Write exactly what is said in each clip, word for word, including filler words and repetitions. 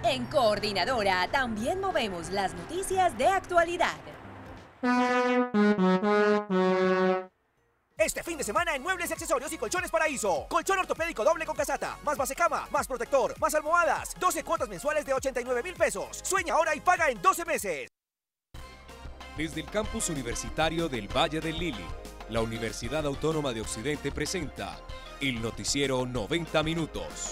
En Coordinadora también movemos las noticias de actualidad. Este fin de semana en Muebles, Accesorios y Colchones Paraíso. Colchón ortopédico doble con casata, más base cama, más protector, más almohadas. doce cuotas mensuales de ochenta y nueve mil pesos. Sueña ahora y paga en doce meses. Desde el campus universitario del Valle del Lili, la Universidad Autónoma de Occidente presenta el noticiero noventa minutos.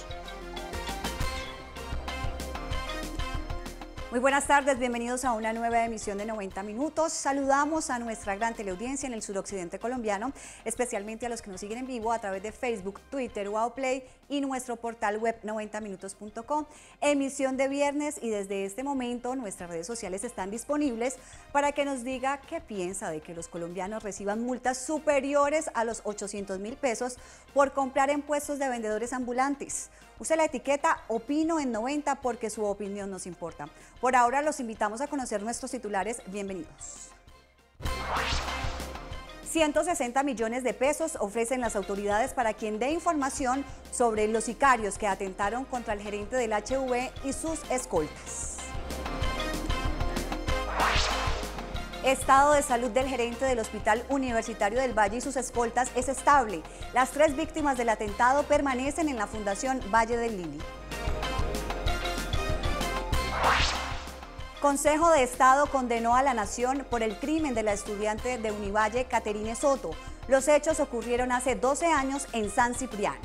Muy buenas tardes, bienvenidos a una nueva emisión de noventa minutos. Saludamos a nuestra gran teleaudiencia en el suroccidente colombiano, especialmente a los que nos siguen en vivo a través de Facebook, Twitter, Wowplay y nuestro portal web noventa minutos punto com. Emisión de viernes y desde este momento nuestras redes sociales están disponibles para que nos diga qué piensa de que los colombianos reciban multas superiores a los ochocientos mil pesos por comprar en puestos de vendedores ambulantes. Use la etiqueta Opino en noventa porque su opinión nos importa. Por ahora los invitamos a conocer nuestros titulares. Bienvenidos. ciento sesenta millones de pesos ofrecen las autoridades para quien dé información sobre los sicarios que atentaron contra el gerente del H V y sus escoltas. Estado de salud del gerente del Hospital Universitario del Valle y sus escoltas es estable. Las tres víctimas del atentado permanecen en la Fundación Valle del Lili. Consejo de Estado condenó a la Nación por el crimen de la estudiante de Univalle, Caterine Soto. Los hechos ocurrieron hace doce años en San Cipriano.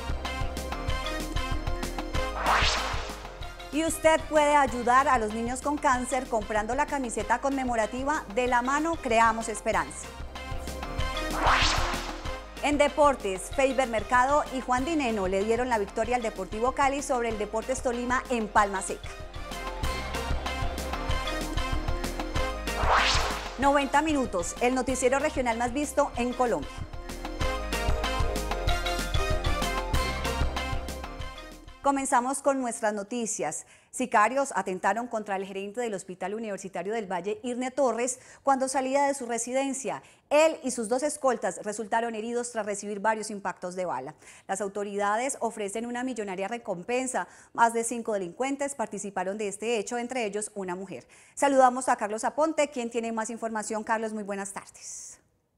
Y usted puede ayudar a los niños con cáncer comprando la camiseta conmemorativa De la mano creamos esperanza. En deportes, Feiber Mercado y Juan Dineno le dieron la victoria al Deportivo Cali sobre el Deportes Tolima en Palma Seca. noventa minutos, el noticiero regional más visto en Colombia. Comenzamos con nuestras noticias. Sicarios atentaron contra el gerente del Hospital Universitario del Valle, Irne Torres, cuando salía de su residencia. Él y sus dos escoltas resultaron heridos tras recibir varios impactos de bala. Las autoridades ofrecen una millonaria recompensa. Más de cinco delincuentes participaron de este hecho, entre ellos una mujer. Saludamos a Carlos Aponte, quien tiene más información. Carlos, muy buenas tardes.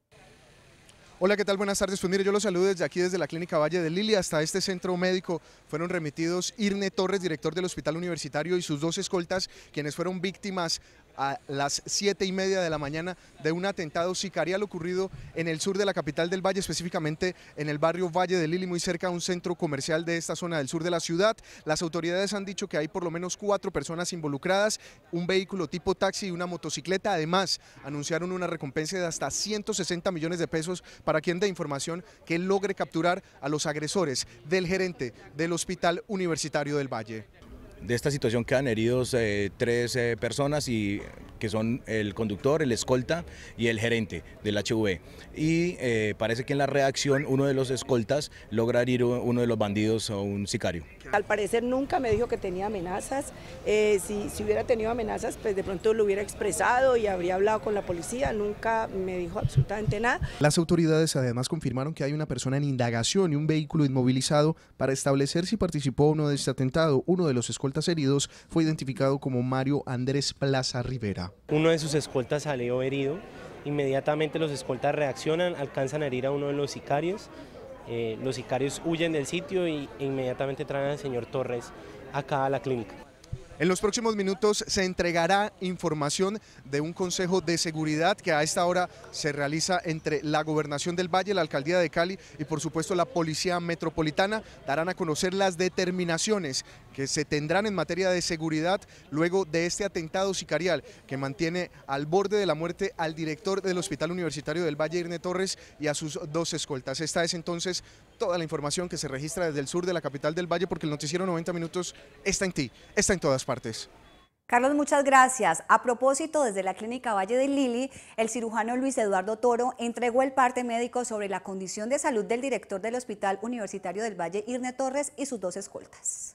Hola, ¿qué tal? Buenas tardes. Pues mire, yo los saludo desde aquí, desde la Clínica Valle del Lili. Hasta este centro médico fueron remitidos Irne Torres, director del Hospital Universitario, y sus dos escoltas, quienes fueron víctimas a las siete y media de la mañana de un atentado sicarial ocurrido en el sur de la capital del Valle, específicamente en el barrio Valle del Lili, muy cerca a un centro comercial de esta zona del sur de la ciudad. Las autoridades han dicho que hay por lo menos cuatro personas involucradas, un vehículo tipo taxi y una motocicleta. Además, anunciaron una recompensa de hasta ciento sesenta millones de pesos para quien dé información que logre capturar a los agresores del gerente del Hospital Universitario del Valle. De esta situación quedan heridos eh, tres eh, personas, y, que son el conductor, el escolta y el gerente del H V. Y eh, parece que en la reacción uno de los escoltas logra herir a uno de los bandidos o un sicario. Al parecer nunca me dijo que tenía amenazas. Eh, si, si hubiera tenido amenazas, pues de pronto lo hubiera expresado y habría hablado con la policía. Nunca me dijo absolutamente nada. Las autoridades además confirmaron que hay una persona en indagación y un vehículo inmovilizado para establecer si participó o no de este atentado. Uno de los escoltas heridos fue identificado como Mario Andrés Plaza Rivera. Uno de sus escoltas salió herido. Inmediatamente los escoltas reaccionan, alcanzan a herir a uno de los sicarios. Eh, los sicarios huyen del sitio y inmediatamente traen al señor Torres acá a la clínica. En los próximos minutos se entregará información de un consejo de seguridad que a esta hora se realiza entre la Gobernación del Valle, la Alcaldía de Cali y por supuesto la Policía Metropolitana. Darán a conocer las determinaciones que se tendrán en materia de seguridad luego de este atentado sicarial que mantiene al borde de la muerte al director del Hospital Universitario del Valle, Irne Torres, y a sus dos escoltas. Esta es entonces toda la información que se registra desde el sur de la capital del Valle, porque el noticiero noventa minutos está en ti, está en todas partes. Carlos, muchas gracias. A propósito, desde la Clínica Valle del Lili, el cirujano Luis Eduardo Toro entregó el parte médico sobre la condición de salud del director del Hospital Universitario del Valle, Irne Torres, y sus dos escoltas.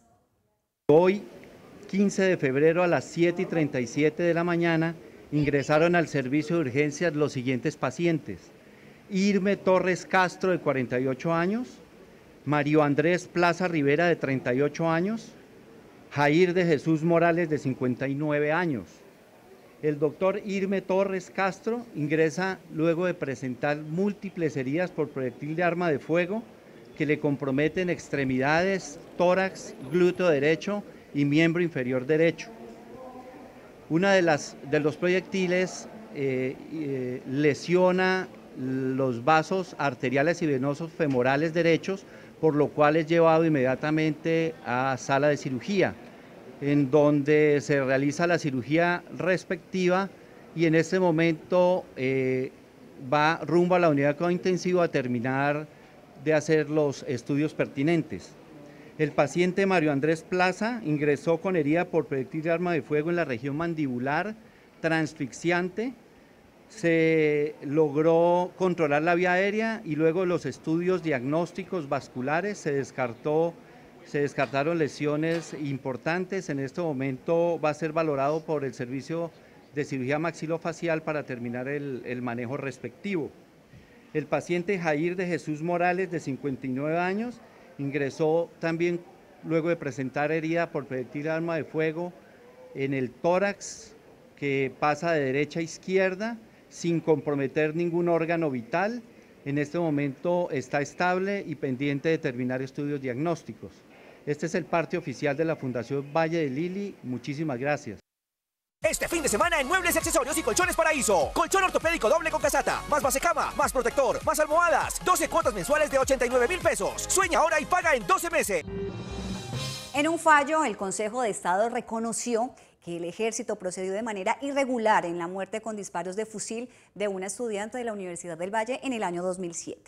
Hoy, quince de febrero, a las siete y treinta y siete de la mañana, ingresaron al servicio de urgencias los siguientes pacientes: Irme Torres Castro, de cuarenta y ocho años, Mario Andrés Plaza Rivera, de treinta y ocho años, Jair de Jesús Morales, de cincuenta y nueve años. El doctor Irme Torres Castro ingresa luego de presentar múltiples heridas por proyectil de arma de fuego que le comprometen extremidades, tórax, glúteo derecho y miembro inferior derecho. Una de, las, de los proyectiles eh, eh, lesiona los vasos arteriales y venosos femorales derechos, por lo cual es llevado inmediatamente a sala de cirugía, en donde se realiza la cirugía respectiva y en este momento eh, va rumbo a la unidad de cuidado intensivo a terminar de hacer los estudios pertinentes. El paciente Mario Andrés Plaza ingresó con herida por proyectil de arma de fuego en la región mandibular, transfixiante. Se logró controlar la vía aérea y luego de los estudios diagnósticos vasculares se descartó Se descartaron lesiones importantes. En este momento va a ser valorado por el servicio de cirugía maxilofacial para terminar el, el manejo respectivo. El paciente Jair de Jesús Morales, de cincuenta y nueve años, ingresó también luego de presentar herida por proyectil de arma de fuego en el tórax, que pasa de derecha a izquierda sin comprometer ningún órgano vital. En este momento está estable y pendiente de terminar estudios diagnósticos. Este es el parte oficial de la Fundación Valle de Lili. Muchísimas gracias. Este fin de semana en Muebles y Accesorios y Colchones Paraíso. Colchón ortopédico doble con casata, más base cama, más protector, más almohadas. doce cuotas mensuales de ochenta y nueve mil pesos. Sueña ahora y paga en doce meses. En un fallo, el Consejo de Estado reconoció que el Ejército procedió de manera irregular en la muerte con disparos de fusil de una estudiante de la Universidad del Valle en el año dos mil siete.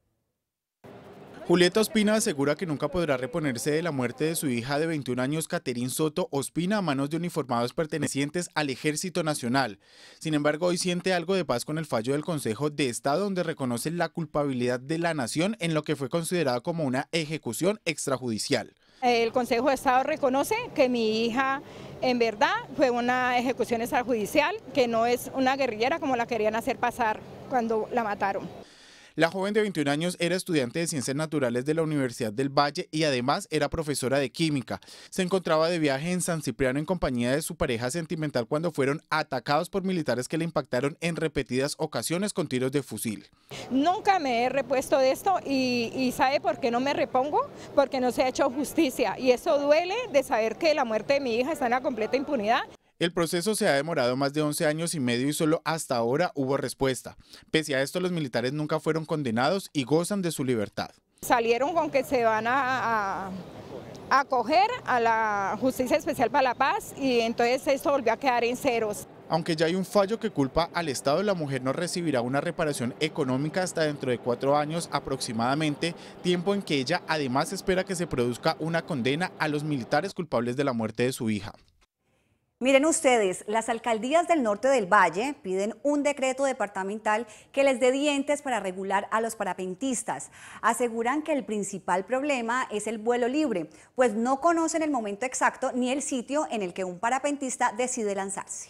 Julieta Ospina asegura que nunca podrá reponerse de la muerte de su hija de veintiún años, Caterín Soto Ospina, a manos de uniformados pertenecientes al Ejército Nacional. Sin embargo, hoy siente algo de paz con el fallo del Consejo de Estado, donde reconoce la culpabilidad de la nación en lo que fue considerado como una ejecución extrajudicial. El Consejo de Estado reconoce que mi hija en verdad fue una ejecución extrajudicial, que no es una guerrillera como la querían hacer pasar cuando la mataron. La joven de veintiún años era estudiante de Ciencias Naturales de la Universidad del Valle y además era profesora de química. Se encontraba de viaje en San Cipriano en compañía de su pareja sentimental cuando fueron atacados por militares que le impactaron en repetidas ocasiones con tiros de fusil. Nunca me he repuesto de esto y, y ¿sabe por qué no me repongo? Porque no se ha hecho justicia y eso duele de saber que la muerte de mi hija está en la completa impunidad. El proceso se ha demorado más de once años y medio y solo hasta ahora hubo respuesta. Pese a esto, los militares nunca fueron condenados y gozan de su libertad. Salieron con que se van a, a, a acoger a la Justicia Especial para la Paz y entonces esto volvió a quedar en ceros. Aunque ya hay un fallo que culpa al Estado, la mujer no recibirá una reparación económica hasta dentro de cuatro años aproximadamente, tiempo en que ella además espera que se produzca una condena a los militares culpables de la muerte de su hija. Miren ustedes, las alcaldías del norte del Valle piden un decreto departamental que les dé dientes para regular a los parapentistas. Aseguran que el principal problema es el vuelo libre, pues no conocen el momento exacto ni el sitio en el que un parapentista decide lanzarse.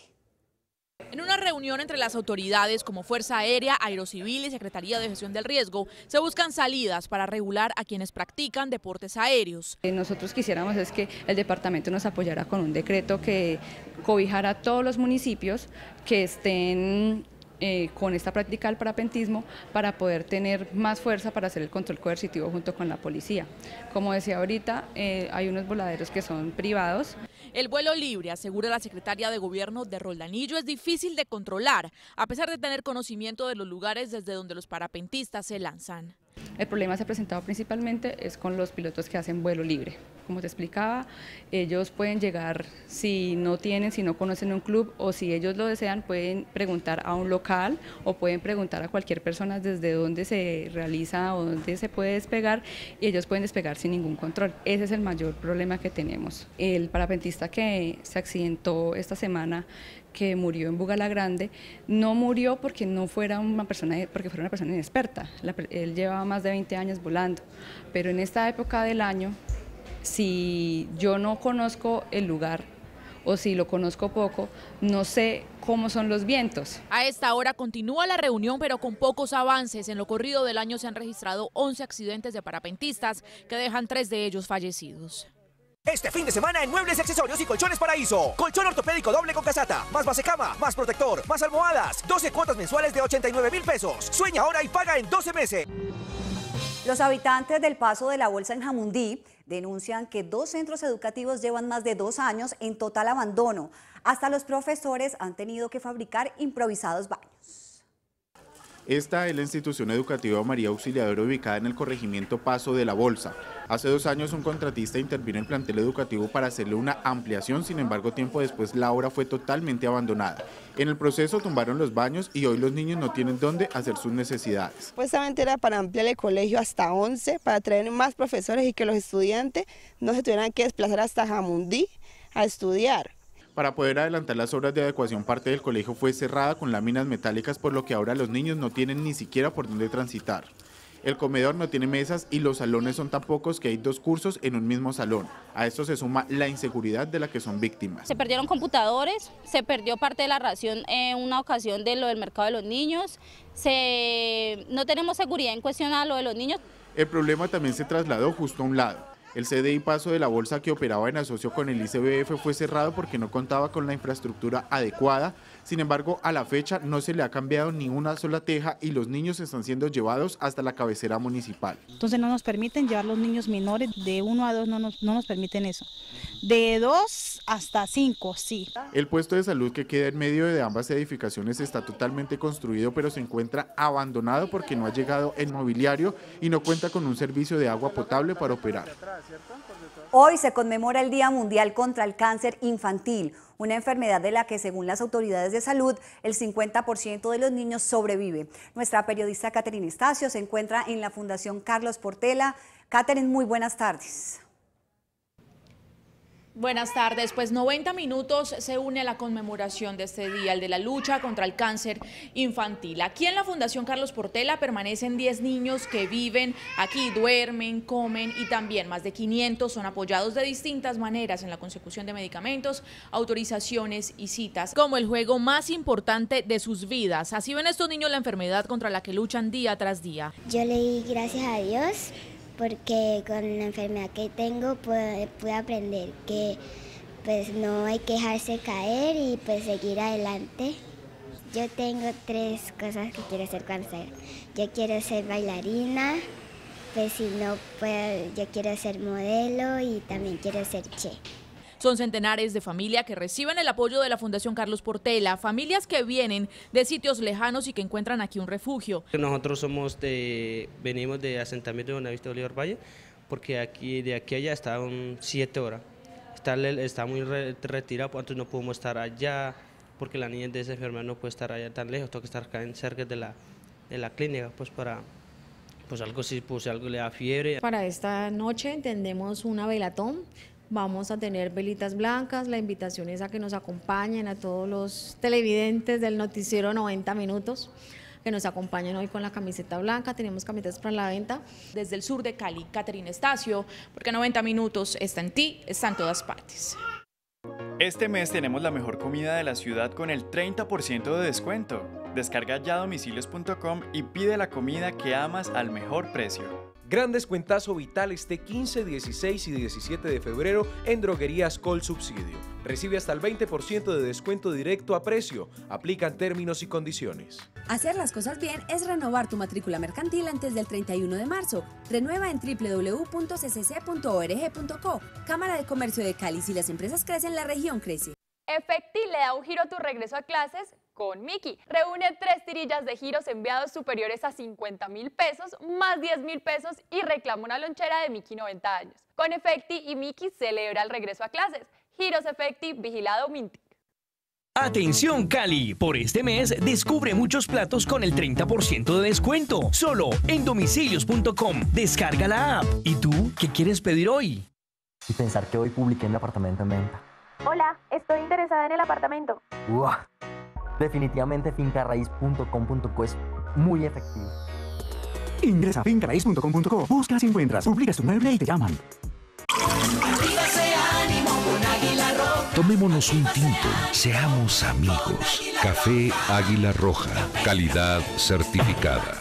En una reunión entre las autoridades como Fuerza Aérea, Aerocivil y Secretaría de Gestión del Riesgo, se buscan salidas para regular a quienes practican deportes aéreos. Nosotros quisiéramos es que el departamento nos apoyara con un decreto que cobijara a todos los municipios que estén Eh, con esta práctica del parapentismo para poder tener más fuerza para hacer el control coercitivo junto con la policía. Como decía ahorita, eh, hay unos voladeros que son privados. El vuelo libre, asegura la secretaria de Gobierno de Roldanillo, es difícil de controlar, a pesar de tener conocimiento de los lugares desde donde los parapentistas se lanzan. El problema se ha presentado principalmente es con los pilotos que hacen vuelo libre. Como te explicaba, ellos pueden llegar, si no tienen, si no conocen un club o si ellos lo desean, pueden preguntar a un local o pueden preguntar a cualquier persona desde dónde se realiza o dónde se puede despegar y ellos pueden despegar sin ningún control. Ese es el mayor problema que tenemos. El parapentista que se accidentó esta semana, que murió en Bugalagrande, no murió porque no fuera una persona, porque fuera una persona inexperta. La, él llevaba más de veinte años volando, pero en esta época del año, si yo no conozco el lugar o si lo conozco poco, no sé cómo son los vientos. A esta hora continúa la reunión, pero con pocos avances. En lo corrido del año se han registrado once accidentes de parapentistas que dejan tres de ellos fallecidos. Este fin de semana en Muebles y Accesorios y Colchones Paraíso. Colchón ortopédico doble con casata, más base cama, más protector, más almohadas. doce cuotas mensuales de ochenta y nueve mil pesos. Sueña ahora y paga en doce meses. Los habitantes del Paso de la Bolsa en Jamundí denuncian que dos centros educativos llevan más de dos años en total abandono. Hasta los profesores han tenido que fabricar improvisados baños. Esta es la institución educativa María Auxiliadora ubicada en el corregimiento Paso de la Bolsa. Hace dos años un contratista intervino en el plantel educativo para hacerle una ampliación, sin embargo tiempo después la obra fue totalmente abandonada. En el proceso tumbaron los baños y hoy los niños no tienen dónde hacer sus necesidades. Supuestamente era para ampliar el colegio hasta once, para traer más profesores y que los estudiantes no se tuvieran que desplazar hasta Jamundí a estudiar. Para poder adelantar las obras de adecuación, parte del colegio fue cerrada con láminas metálicas, por lo que ahora los niños no tienen ni siquiera por dónde transitar. El comedor no tiene mesas y los salones son tan pocos que hay dos cursos en un mismo salón. A esto se suma la inseguridad de la que son víctimas. Se perdieron computadores, se perdió parte de la ración en una ocasión de lo del mercado de los niños, se... no tenemos seguridad en cuestión a lo de los niños. El problema también se trasladó justo a un lado. El C D I Paso de la Bolsa, que operaba en asocio con el I C B F, fue cerrado porque no contaba con la infraestructura adecuada. Sin embargo, a la fecha no se le ha cambiado ni una sola teja y los niños están siendo llevados hasta la cabecera municipal. Entonces no nos permiten llevar los niños menores, de uno a dos no nos, no nos permiten eso. De dos hasta cinco, sí. El puesto de salud que queda en medio de ambas edificaciones está totalmente construido, pero se encuentra abandonado porque no ha llegado el mobiliario y no cuenta con un servicio de agua potable para operar. Hoy se conmemora el Día Mundial contra el Cáncer Infantil, una enfermedad de la que, según las autoridades de salud, el cincuenta por ciento de los niños sobrevive. Nuestra periodista Catherine Estacio se encuentra en la Fundación Carlos Portela. Catherine, muy buenas tardes. Buenas tardes, pues noventa minutos se une a la conmemoración de este día, el de la lucha contra el cáncer infantil. Aquí en la Fundación Carlos Portela permanecen diez niños que viven aquí, duermen, comen y también más de quinientos son apoyados de distintas maneras en la consecución de medicamentos, autorizaciones y citas, como el juego más importante de sus vidas. Así ven estos niños la enfermedad contra la que luchan día tras día. Yo le di gracias a Dios, porque con la enfermedad que tengo pude, pude aprender que pues no hay que dejarse caer y pues seguir adelante. Yo tengo tres cosas que quiero hacer cuando salga. Yo quiero ser bailarina, pues si no puedo, yo quiero ser modelo y también quiero ser chef. Son centenares de familias que reciben el apoyo de la Fundación Carlos Portela, familias que vienen de sitios lejanos y que encuentran aquí un refugio. Nosotros somos de, venimos de asentamiento de Buenavista Bolívar Valle, porque aquí, de aquí a allá está un siete horas. Está, está muy re, retirado, entonces no podemos estar allá, porque la niña de esa enfermedad no puede estar allá tan lejos, tengo que estar acá en cerca de la, de la clínica, pues para... Pues algo si pues algo le da fiebre. Para esta noche tendremos una velatón. Vamos a tener velitas blancas, la invitación es a que nos acompañen a todos los televidentes del noticiero noventa minutos, que nos acompañen hoy con la camiseta blanca, tenemos camisetas para la venta. Desde el sur de Cali, Catherine Estacio, porque noventa minutos está en ti, está en todas partes. Este mes tenemos la mejor comida de la ciudad con el treinta por ciento de descuento. Descarga ya domicilios punto com y pide la comida que amas al mejor precio. Gran descuentazo vital este quince, dieciséis y diecisiete de febrero en Droguerías Col Subsidio. Recibe hasta el veinte por ciento de descuento directo a precio. Aplican términos y condiciones. Hacer las cosas bien es renovar tu matrícula mercantil antes del treinta y uno de marzo. Renueva en doble u doble u doble u punto c c c punto org punto co. Cámara de Comercio de Cali. Si las empresas crecen, la región crece. Efecti le da un giro a tu regreso a clases con Miki. Reúne tres tirillas de giros enviados superiores a cincuenta mil pesos más diez mil pesos y reclama una lonchera de Miki noventa años. Con Efecti y Miki celebra el regreso a clases. Giros Efecti, vigilado Mintic. Atención Cali, por este mes descubre muchos platos con el treinta por ciento de descuento, solo en domicilios punto com. Descarga la app. ¿Y tú qué quieres pedir hoy? Y pensar que hoy publiqué mi apartamento en venta. Hola, estoy interesada en el apartamento. Uah, definitivamente finca raíz punto com punto co es muy efectivo. Ingresa a finca raíz punto com punto co, buscas y encuentras, publicas tu mueble y te llaman. Tomémonos un tinto, seamos amigos. Café Águila Roja, calidad certificada.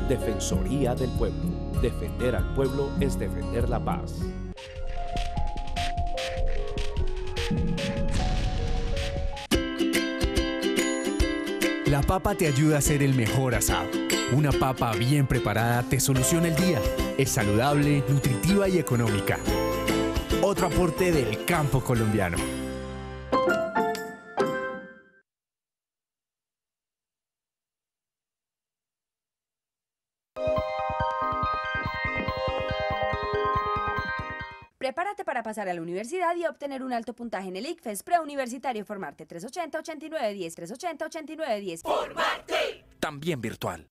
Defensoría del Pueblo. Defender al pueblo es defender la paz. La papa te ayuda a hacer el mejor asado. Una papa bien preparada te soluciona el día. Es saludable, nutritiva y económica. Otro aporte del campo colombiano. Prepárate para pasar a la universidad y obtener un alto puntaje en el ICFES preuniversitario. Formarte tres ochenta, ochenta y nueve diez, tres ochenta, ochenta y nueve diez. ¡Formarte! También virtual.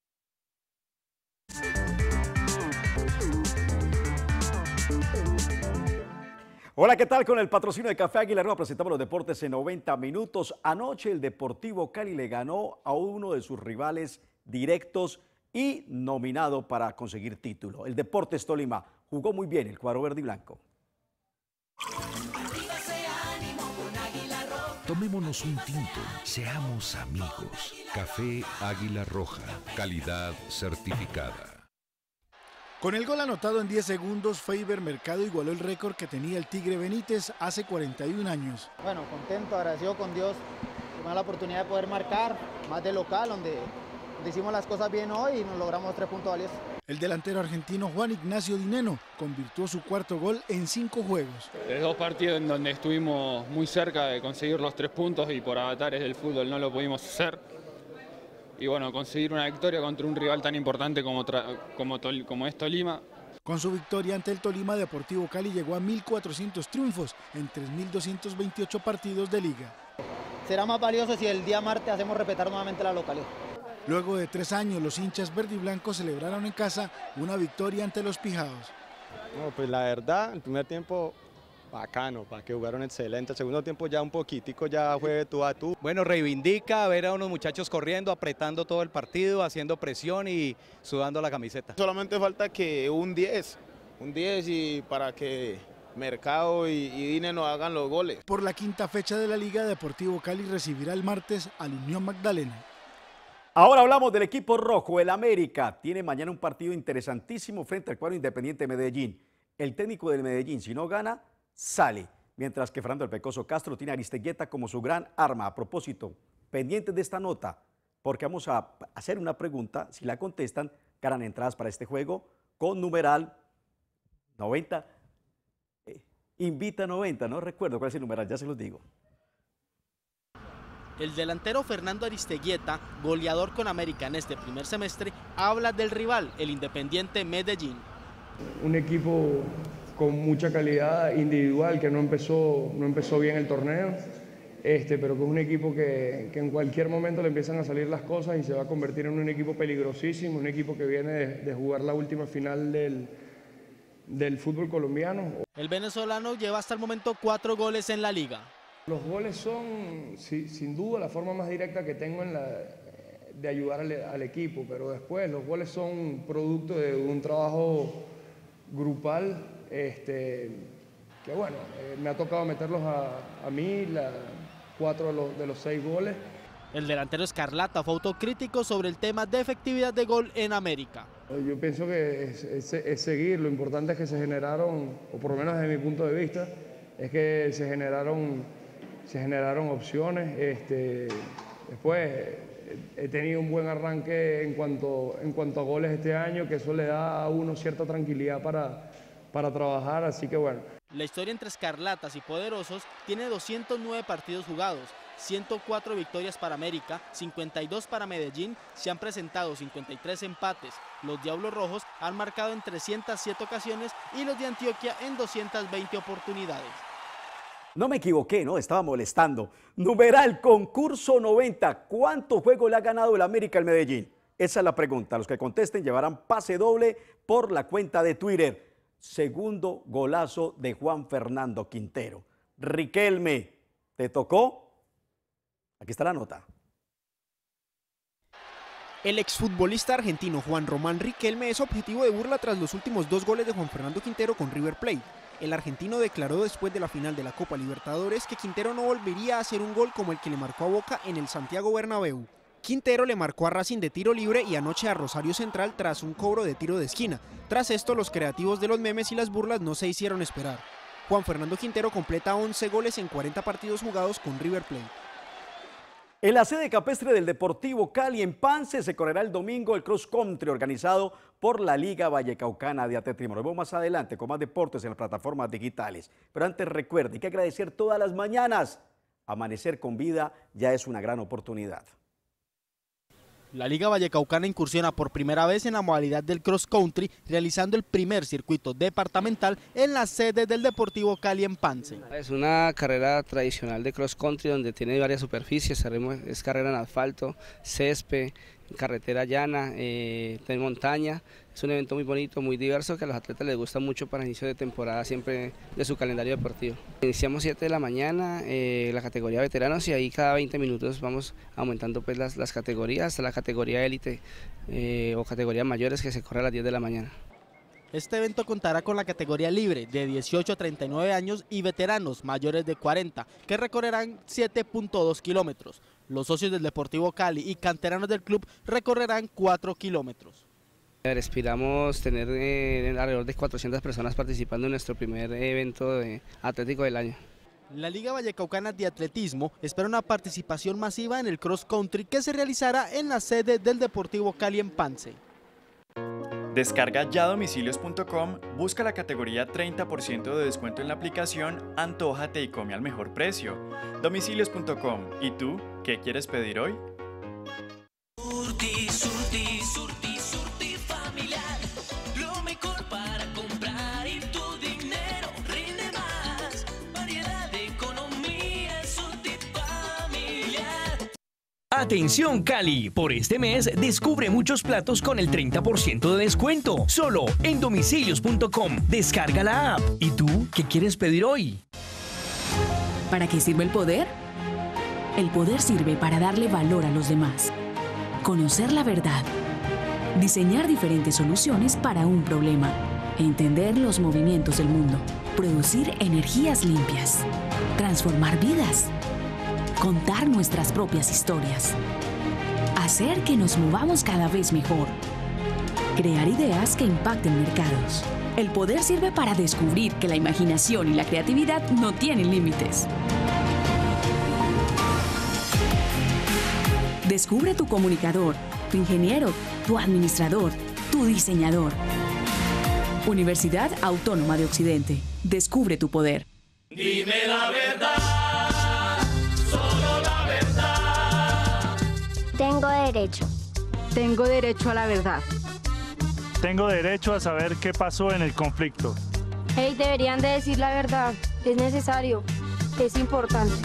Hola, ¿qué tal? Con el patrocinio de Café Águila Roja presentamos los deportes en noventa minutos. Anoche el Deportivo Cali le ganó a uno de sus rivales directos y nominado para conseguir título. El Deportes Tolima jugó muy bien el cuadro verde y blanco. Tomémonos un tinto, seamos amigos. Café Águila Roja, calidad certificada. Con el gol anotado en diez segundos, Feiber Mercado igualó el récord que tenía el Tigre Benítez hace cuarenta y un años. Bueno, contento, agradecido con Dios, que me da la oportunidad de poder marcar, más de local, donde, donde hicimos las cosas bien hoy y nos logramos tres puntos valiosos. El delantero argentino Juan Ignacio Dineno convirtió su cuarto gol en cinco juegos. Es dos partidos en donde estuvimos muy cerca de conseguir los tres puntos y por avatares del fútbol no lo pudimos hacer. Y bueno, conseguir una victoria contra un rival tan importante como, como, como es Tolima. Con su victoria ante el Tolima, Deportivo Cali llegó a mil cuatrocientos triunfos en tres mil doscientos veintiocho partidos de liga. Será más valioso si el día martes hacemos respetar nuevamente la localidad. Luego de tres años, los hinchas verde y blanco celebraron en casa una victoria ante los Pijados. No, pues la verdad, el primer tiempo bacano, para que jugaron excelente. El segundo tiempo ya un poquitico, ya fue tú a tú. Bueno, reivindica ver a unos muchachos corriendo, apretando todo el partido, haciendo presión y sudando la camiseta. Solamente falta que un diez, un diez y para que Mercado y, y Dineno hagan los goles. Por la quinta fecha de la Liga, Deportivo Cali recibirá el martes al Unión Magdalena. Ahora hablamos del equipo rojo, el América. Tiene mañana un partido interesantísimo frente al cuadro Independiente Medellín. El técnico del Medellín, si no gana, sale. Mientras que Fernando El Pecoso Castro tiene a Aristeguieta como su gran arma. A propósito, pendientes de esta nota, porque vamos a hacer una pregunta. Si la contestan, ganan entradas para este juego con numeral noventa. Eh, invita noventa, no recuerdo cuál es el numeral, ya se los digo. El delantero Fernando Aristeguieta, goleador con América en este primer semestre, habla del rival, el Independiente Medellín. Un equipo con mucha calidad individual que no empezó, no empezó bien el torneo, este, pero que es un equipo que, que en cualquier momento le empiezan a salir las cosas y se va a convertir en un equipo peligrosísimo, un equipo que viene de, de jugar la última final del, del fútbol colombiano. El venezolano lleva hasta el momento cuatro goles en la liga. Los goles son, sí, sin duda, la forma más directa que tengo en la, de ayudar al, al equipo, pero después los goles son producto de un trabajo grupal, este, que bueno, eh, me ha tocado meterlos a, a mí, la, cuatro de los, de los seis goles. El delantero Escarlata fue autocrítico sobre el tema de efectividad de gol en América. Yo pienso que es, es, es seguir, lo importante es que se generaron, o por lo menos desde mi punto de vista, es que se generaron... se generaron opciones, este, después he tenido un buen arranque en cuanto, en cuanto a goles este año, que eso le da a uno cierta tranquilidad para, para trabajar, así que bueno. La historia entre Escarlatas y Poderosos tiene doscientos nueve partidos jugados, ciento cuatro victorias para América, cincuenta y dos para Medellín, se han presentado cincuenta y tres empates, los Diablos Rojos han marcado en trescientas siete ocasiones y los de Antioquia en doscientas veinte oportunidades. No me equivoqué, ¿no? Estaba molestando. Numeral concurso noventa. ¿Cuánto juego le ha ganado el América al Medellín? Esa es la pregunta. Los que contesten llevarán pase doble por la cuenta de Twitter. Segundo golazo de Juan Fernando Quintero. Riquelme, ¿te tocó? Aquí está la nota. El exfutbolista argentino Juan Román Riquelme es objetivo de burla tras los últimos dos goles de Juan Fernando Quintero con River Plate. El argentino declaró después de la final de la Copa Libertadores que Quintero no volvería a hacer un gol como el que le marcó a Boca en el Santiago Bernabéu. Quintero le marcó a Racing de tiro libre y anoche a Rosario Central tras un cobro de tiro de esquina. Tras esto, los creativos de los memes y las burlas no se hicieron esperar. Juan Fernando Quintero completa once goles en cuarenta partidos jugados con River Plate. En la sede capestre del Deportivo Cali, en Pance, se correrá el domingo el cross country organizado por la Liga Vallecaucana de Atletismo. Nos vemos más adelante con más deportes en las plataformas digitales. Pero antes recuerde que agradecer todas las mañanas. Amanecer con vida ya es una gran oportunidad. La Liga Vallecaucana incursiona por primera vez en la modalidad del cross country, realizando el primer circuito departamental en la sede del Deportivo Cali en Pance. Es una carrera tradicional de cross country donde tiene varias superficies, es carrera en asfalto, césped, carretera llana, eh, en montaña. Es un evento muy bonito, muy diverso, que a los atletas les gusta mucho para inicio de temporada siempre de su calendario deportivo. Iniciamos siete de la mañana, eh, la categoría veteranos, y ahí cada veinte minutos vamos aumentando pues las, las categorías hasta la categoría élite eh, o categorías mayores, que se corre a las diez de la mañana. Este evento contará con la categoría libre de dieciocho a treinta y nueve años y veteranos mayores de cuarenta, que recorrerán siete punto dos kilómetros. Los socios del Deportivo Cali y canteranos del club recorrerán cuatro kilómetros. Aspiramos tener eh, alrededor de cuatrocientas personas participando en nuestro primer evento de atlético del año. La Liga Vallecaucana de Atletismo espera una participación masiva en el cross country que se realizará en la sede del Deportivo Cali en Pance. Descarga ya domicilios punto com, busca la categoría treinta por ciento de descuento en la aplicación, antójate y come al mejor precio. domicilios punto com. ¿Y tú, qué quieres pedir hoy? Surti, surti, surti, surti familiar, lo mejor para comprar y tu dinero rinde más. Variedad de economía, surti familiar. Atención Cali, por este mes descubre muchos platos con el treinta por ciento de descuento, solo en domicilios punto com. Descarga la app. ¿Y tú qué quieres pedir hoy? ¿Para qué sirve el poder? El poder sirve para darle valor a los demás, conocer la verdad, diseñar diferentes soluciones para un problema, entender los movimientos del mundo, producir energías limpias, transformar vidas, contar nuestras propias historias, hacer que nos movamos cada vez mejor, crear ideas que impacten mercados. El poder sirve para descubrir que la imaginación y la creatividad no tienen límites. Descubre tu comunicador, tu ingeniero, tu administrador, tu diseñador. Universidad Autónoma de Occidente. Descubre tu poder. Dime la verdad, solo la verdad. Tengo derecho. Tengo derecho a la verdad. Tengo derecho a saber qué pasó en el conflicto. Hey, deberían de decir la verdad. Es necesario. Es importante.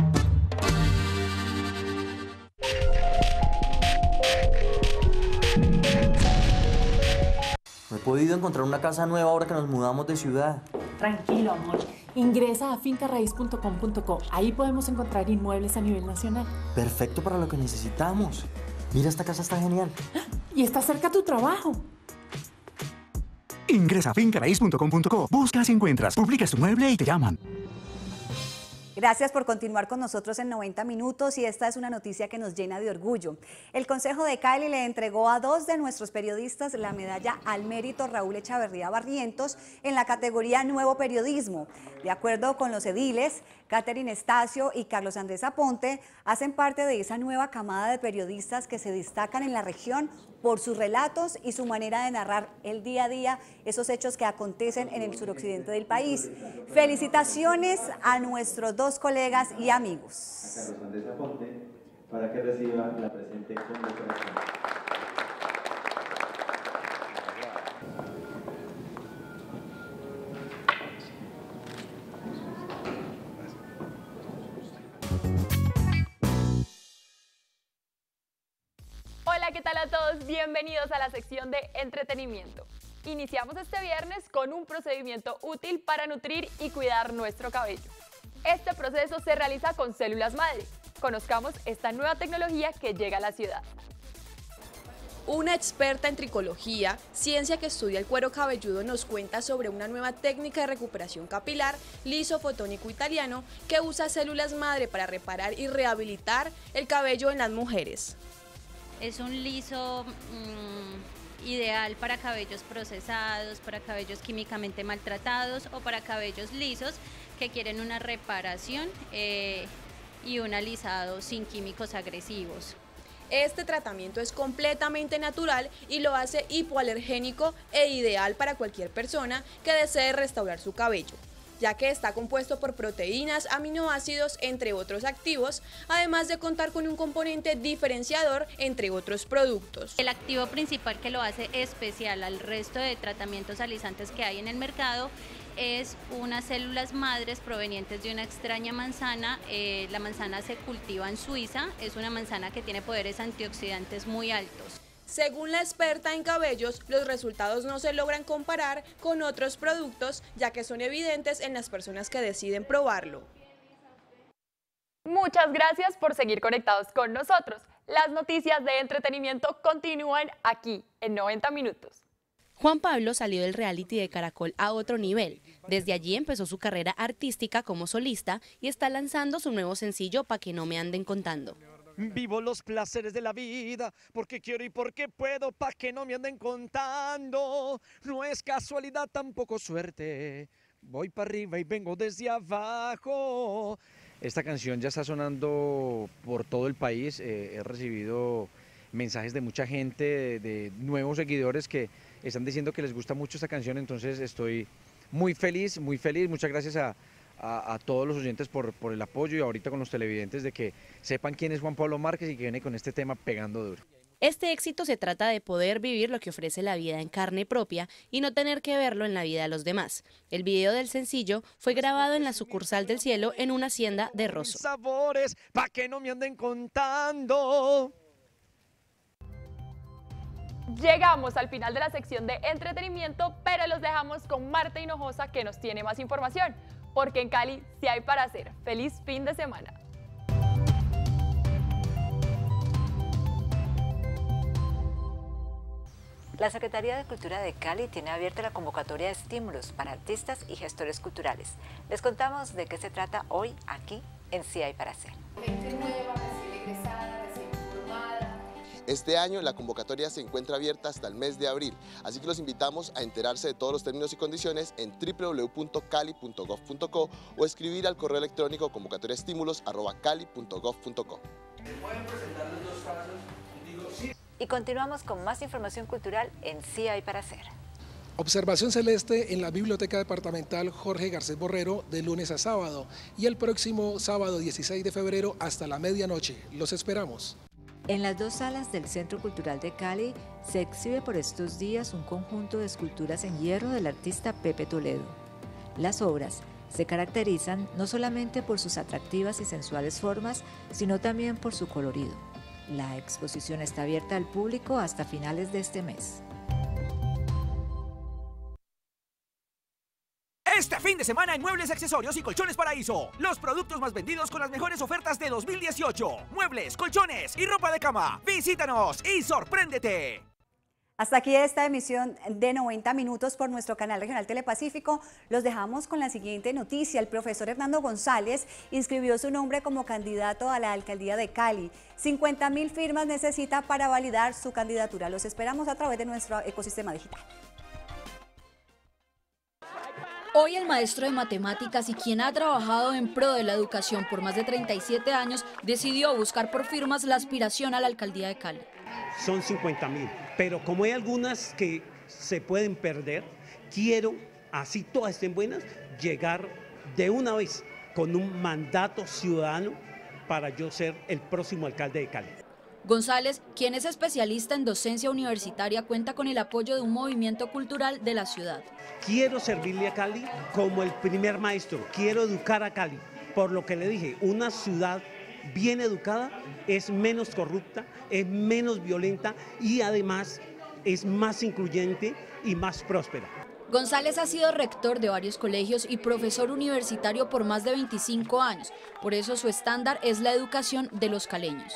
No he podido encontrar una casa nueva ahora que nos mudamos de ciudad. Tranquilo, amor. Ingresa a finca raíz punto com punto co. Ahí podemos encontrar inmuebles a nivel nacional. Perfecto para lo que necesitamos. Mira, esta casa está genial. Y está cerca a tu trabajo. Ingresa a finca raíz punto com punto co. Buscas y encuentras. Publicas tu mueble y te llaman. Gracias por continuar con nosotros en noventa minutos y esta es una noticia que nos llena de orgullo. El Consejo de Cali le entregó a dos de nuestros periodistas la medalla al mérito Raúl Echaverría Barrientos en la categoría Nuevo Periodismo. De acuerdo con los ediles, Catherine Estacio y Carlos Andrés Aponte hacen parte de esa nueva camada de periodistas que se destacan en la región por sus relatos y su manera de narrar el día a día esos hechos que acontecen en el suroccidente del país. Felicitaciones a nuestros dos colegas y amigos. A Carlos Andrés Aponte para que reciba la presente condecoración. Hola, ¿qué tal a todos? Bienvenidos a la sección de entretenimiento. Iniciamos este viernes con un procedimiento útil para nutrir y cuidar nuestro cabello. Este proceso se realiza con células madre. Conozcamos esta nueva tecnología que llega a la ciudad. Una experta en tricología, ciencia que estudia el cuero cabelludo, nos cuenta sobre una nueva técnica de recuperación capilar liso-fotónico italiano que usa células madre para reparar y rehabilitar el cabello en las mujeres. Es un liso mmm, ideal para cabellos procesados, para cabellos químicamente maltratados o para cabellos lisos que quieren una reparación eh, y un alisado sin químicos agresivos. Este tratamiento es completamente natural y lo hace hipoalergénico e ideal para cualquier persona que desee restaurar su cabello, ya que está compuesto por proteínas, aminoácidos, entre otros activos, además de contar con un componente diferenciador entre otros productos. El activo principal que lo hace especial al resto de tratamientos alisantes que hay en el mercado es unas células madres provenientes de una extraña manzana. Eh, la manzana se cultiva en Suiza, es una manzana que tiene poderes antioxidantes muy altos. Según la experta en cabellos, los resultados no se logran comparar con otros productos, ya que son evidentes en las personas que deciden probarlo. Muchas gracias por seguir conectados con nosotros. Las noticias de entretenimiento continúan aquí en noventa minutos. Juan Pablo salió del reality de Caracol a otro nivel. Desde allí empezó su carrera artística como solista y está lanzando su nuevo sencillo Pa' que no me anden contando. Vivo los placeres de la vida, porque quiero y porque puedo, pa' que no me anden contando. No es casualidad, tampoco suerte. Voy para arriba y vengo desde abajo. Esta canción ya está sonando por todo el país. Eh, he recibido mensajes de mucha gente, de, de nuevos seguidores que están diciendo que les gusta mucho esta canción, entonces estoy muy feliz, muy feliz. Muchas gracias a, a, a todos los oyentes por, por el apoyo y ahorita con los televidentes de que sepan quién es Juan Pablo Márquez y que viene con este tema pegando duro. Este éxito se trata de poder vivir lo que ofrece la vida en carne propia y no tener que verlo en la vida de los demás. El video del sencillo fue grabado en la sucursal del Cielo en una hacienda de Rosso. Sabores, pa' que no me anden contando. Llegamos al final de la sección de entretenimiento, pero los dejamos con Marta Hinojosa, que nos tiene más información, porque en Cali sí hay para hacer. ¡Feliz fin de semana! La Secretaría de Cultura de Cali tiene abierta la convocatoria de estímulos para artistas y gestores culturales. Les contamos de qué se trata hoy aquí en Sí hay para hacer. Este año la convocatoria se encuentra abierta hasta el mes de abril, así que los invitamos a enterarse de todos los términos y condiciones en w w w punto cali punto gov punto co o escribir al correo electrónico convocatoriaestímulos arroba cali punto gov punto co. Y continuamos con más información cultural en Sí hay para hacer. Observación celeste en la Biblioteca Departamental Jorge Garcés Borrero de lunes a sábado y el próximo sábado dieciséis de febrero hasta la medianoche. Los esperamos. En las dos salas del Centro Cultural de Cali se exhibe por estos días un conjunto de esculturas en hierro del artista Pepe Toledo. Las obras se caracterizan no solamente por sus atractivas y sensuales formas, sino también por su colorido. La exposición está abierta al público hasta finales de este mes. Este fin de semana en Muebles, Accesorios y Colchones Paraíso. Los productos más vendidos con las mejores ofertas de dos mil dieciocho. Muebles, colchones y ropa de cama. Visítanos y sorpréndete. Hasta aquí esta emisión de noventa minutos por nuestro canal regional Telepacífico. Los dejamos con la siguiente noticia. El profesor Hernando González inscribió su nombre como candidato a la alcaldía de Cali. cincuenta mil firmas necesita para validar su candidatura. Los esperamos a través de nuestro ecosistema digital. Hoy el maestro de matemáticas y quien ha trabajado en pro de la educación por más de treinta y siete años decidió buscar por firmas la aspiración a la alcaldía de Cali. Son cincuenta mil, pero como hay algunas que se pueden perder, quiero, así todas estén buenas, llegar de una vez con un mandato ciudadano para yo ser el próximo alcalde de Cali. González, quien es especialista en docencia universitaria, cuenta con el apoyo de un movimiento cultural de la ciudad. Quiero servirle a Cali como el primer maestro, quiero educar a Cali, por lo que le dije, una ciudad bien educada es menos corrupta, es menos violenta y además es más incluyente y más próspera. González ha sido rector de varios colegios y profesor universitario por más de veinticinco años, por eso su estándar es la educación de los caleños.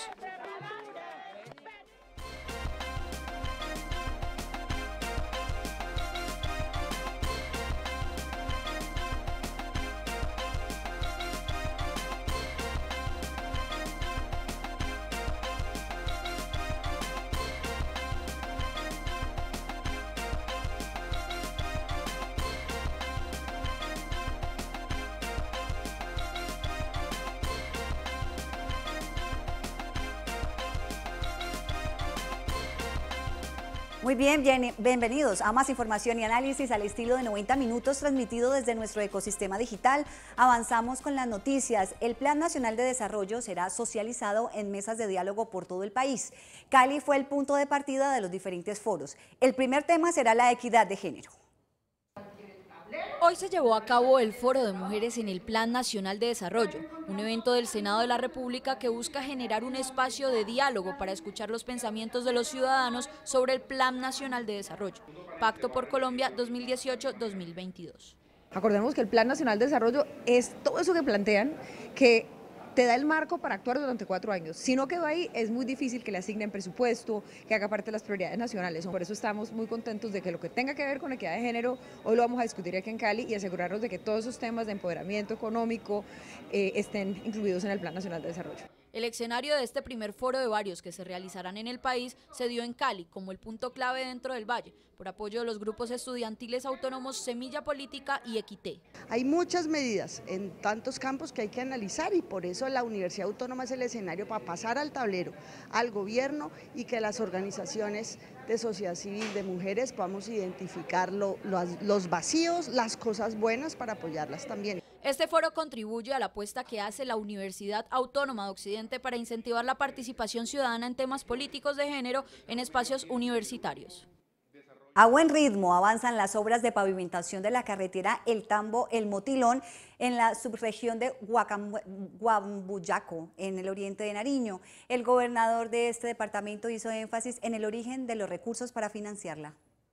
Muy bien, bien, bienvenidos a más información y análisis al estilo de noventa minutos transmitido desde nuestro ecosistema digital. Avanzamos con las noticias. El Plan Nacional de Desarrollo será socializado en mesas de diálogo por todo el país. Cali fue el punto de partida de los diferentes foros. El primer tema será la equidad de género. Hoy se llevó a cabo el Foro de Mujeres en el Plan Nacional de Desarrollo, un evento del Senado de la República que busca generar un espacio de diálogo para escuchar los pensamientos de los ciudadanos sobre el Plan Nacional de Desarrollo, Pacto por Colombia dos mil dieciocho a dos mil veintidós. Acordemos que el Plan Nacional de Desarrollo es todo eso que plantean, que te da el marco para actuar durante cuatro años. Si no quedó ahí, es muy difícil que le asignen presupuesto, que haga parte de las prioridades nacionales. Por eso estamos muy contentos de que lo que tenga que ver con equidad de género, hoy lo vamos a discutir aquí en Cali y asegurarnos de que todos esos temas de empoderamiento económico eh, estén incluidos en el Plan Nacional de Desarrollo. El escenario de este primer foro de varios que se realizarán en el país se dio en Cali como el punto clave dentro del Valle, por apoyo de los grupos estudiantiles autónomos Semilla Política y Equité. Hay muchas medidas en tantos campos que hay que analizar y por eso la Universidad Autónoma es el escenario para pasar al tablero, al gobierno y que las organizaciones de sociedad civil, de mujeres, podamos identificar lo, los, los vacíos, las cosas buenas para apoyarlas también. Este foro contribuye a la apuesta que hace la Universidad Autónoma de Occidente para incentivar la participación ciudadana en temas políticos de género en espacios universitarios. A buen ritmo avanzan las obras de pavimentación de la carretera El Tambo-El Motilón en la subregión de Huambuyaco, en el oriente de Nariño. El gobernador de este departamento hizo énfasis en el origen de los recursos para financiarla.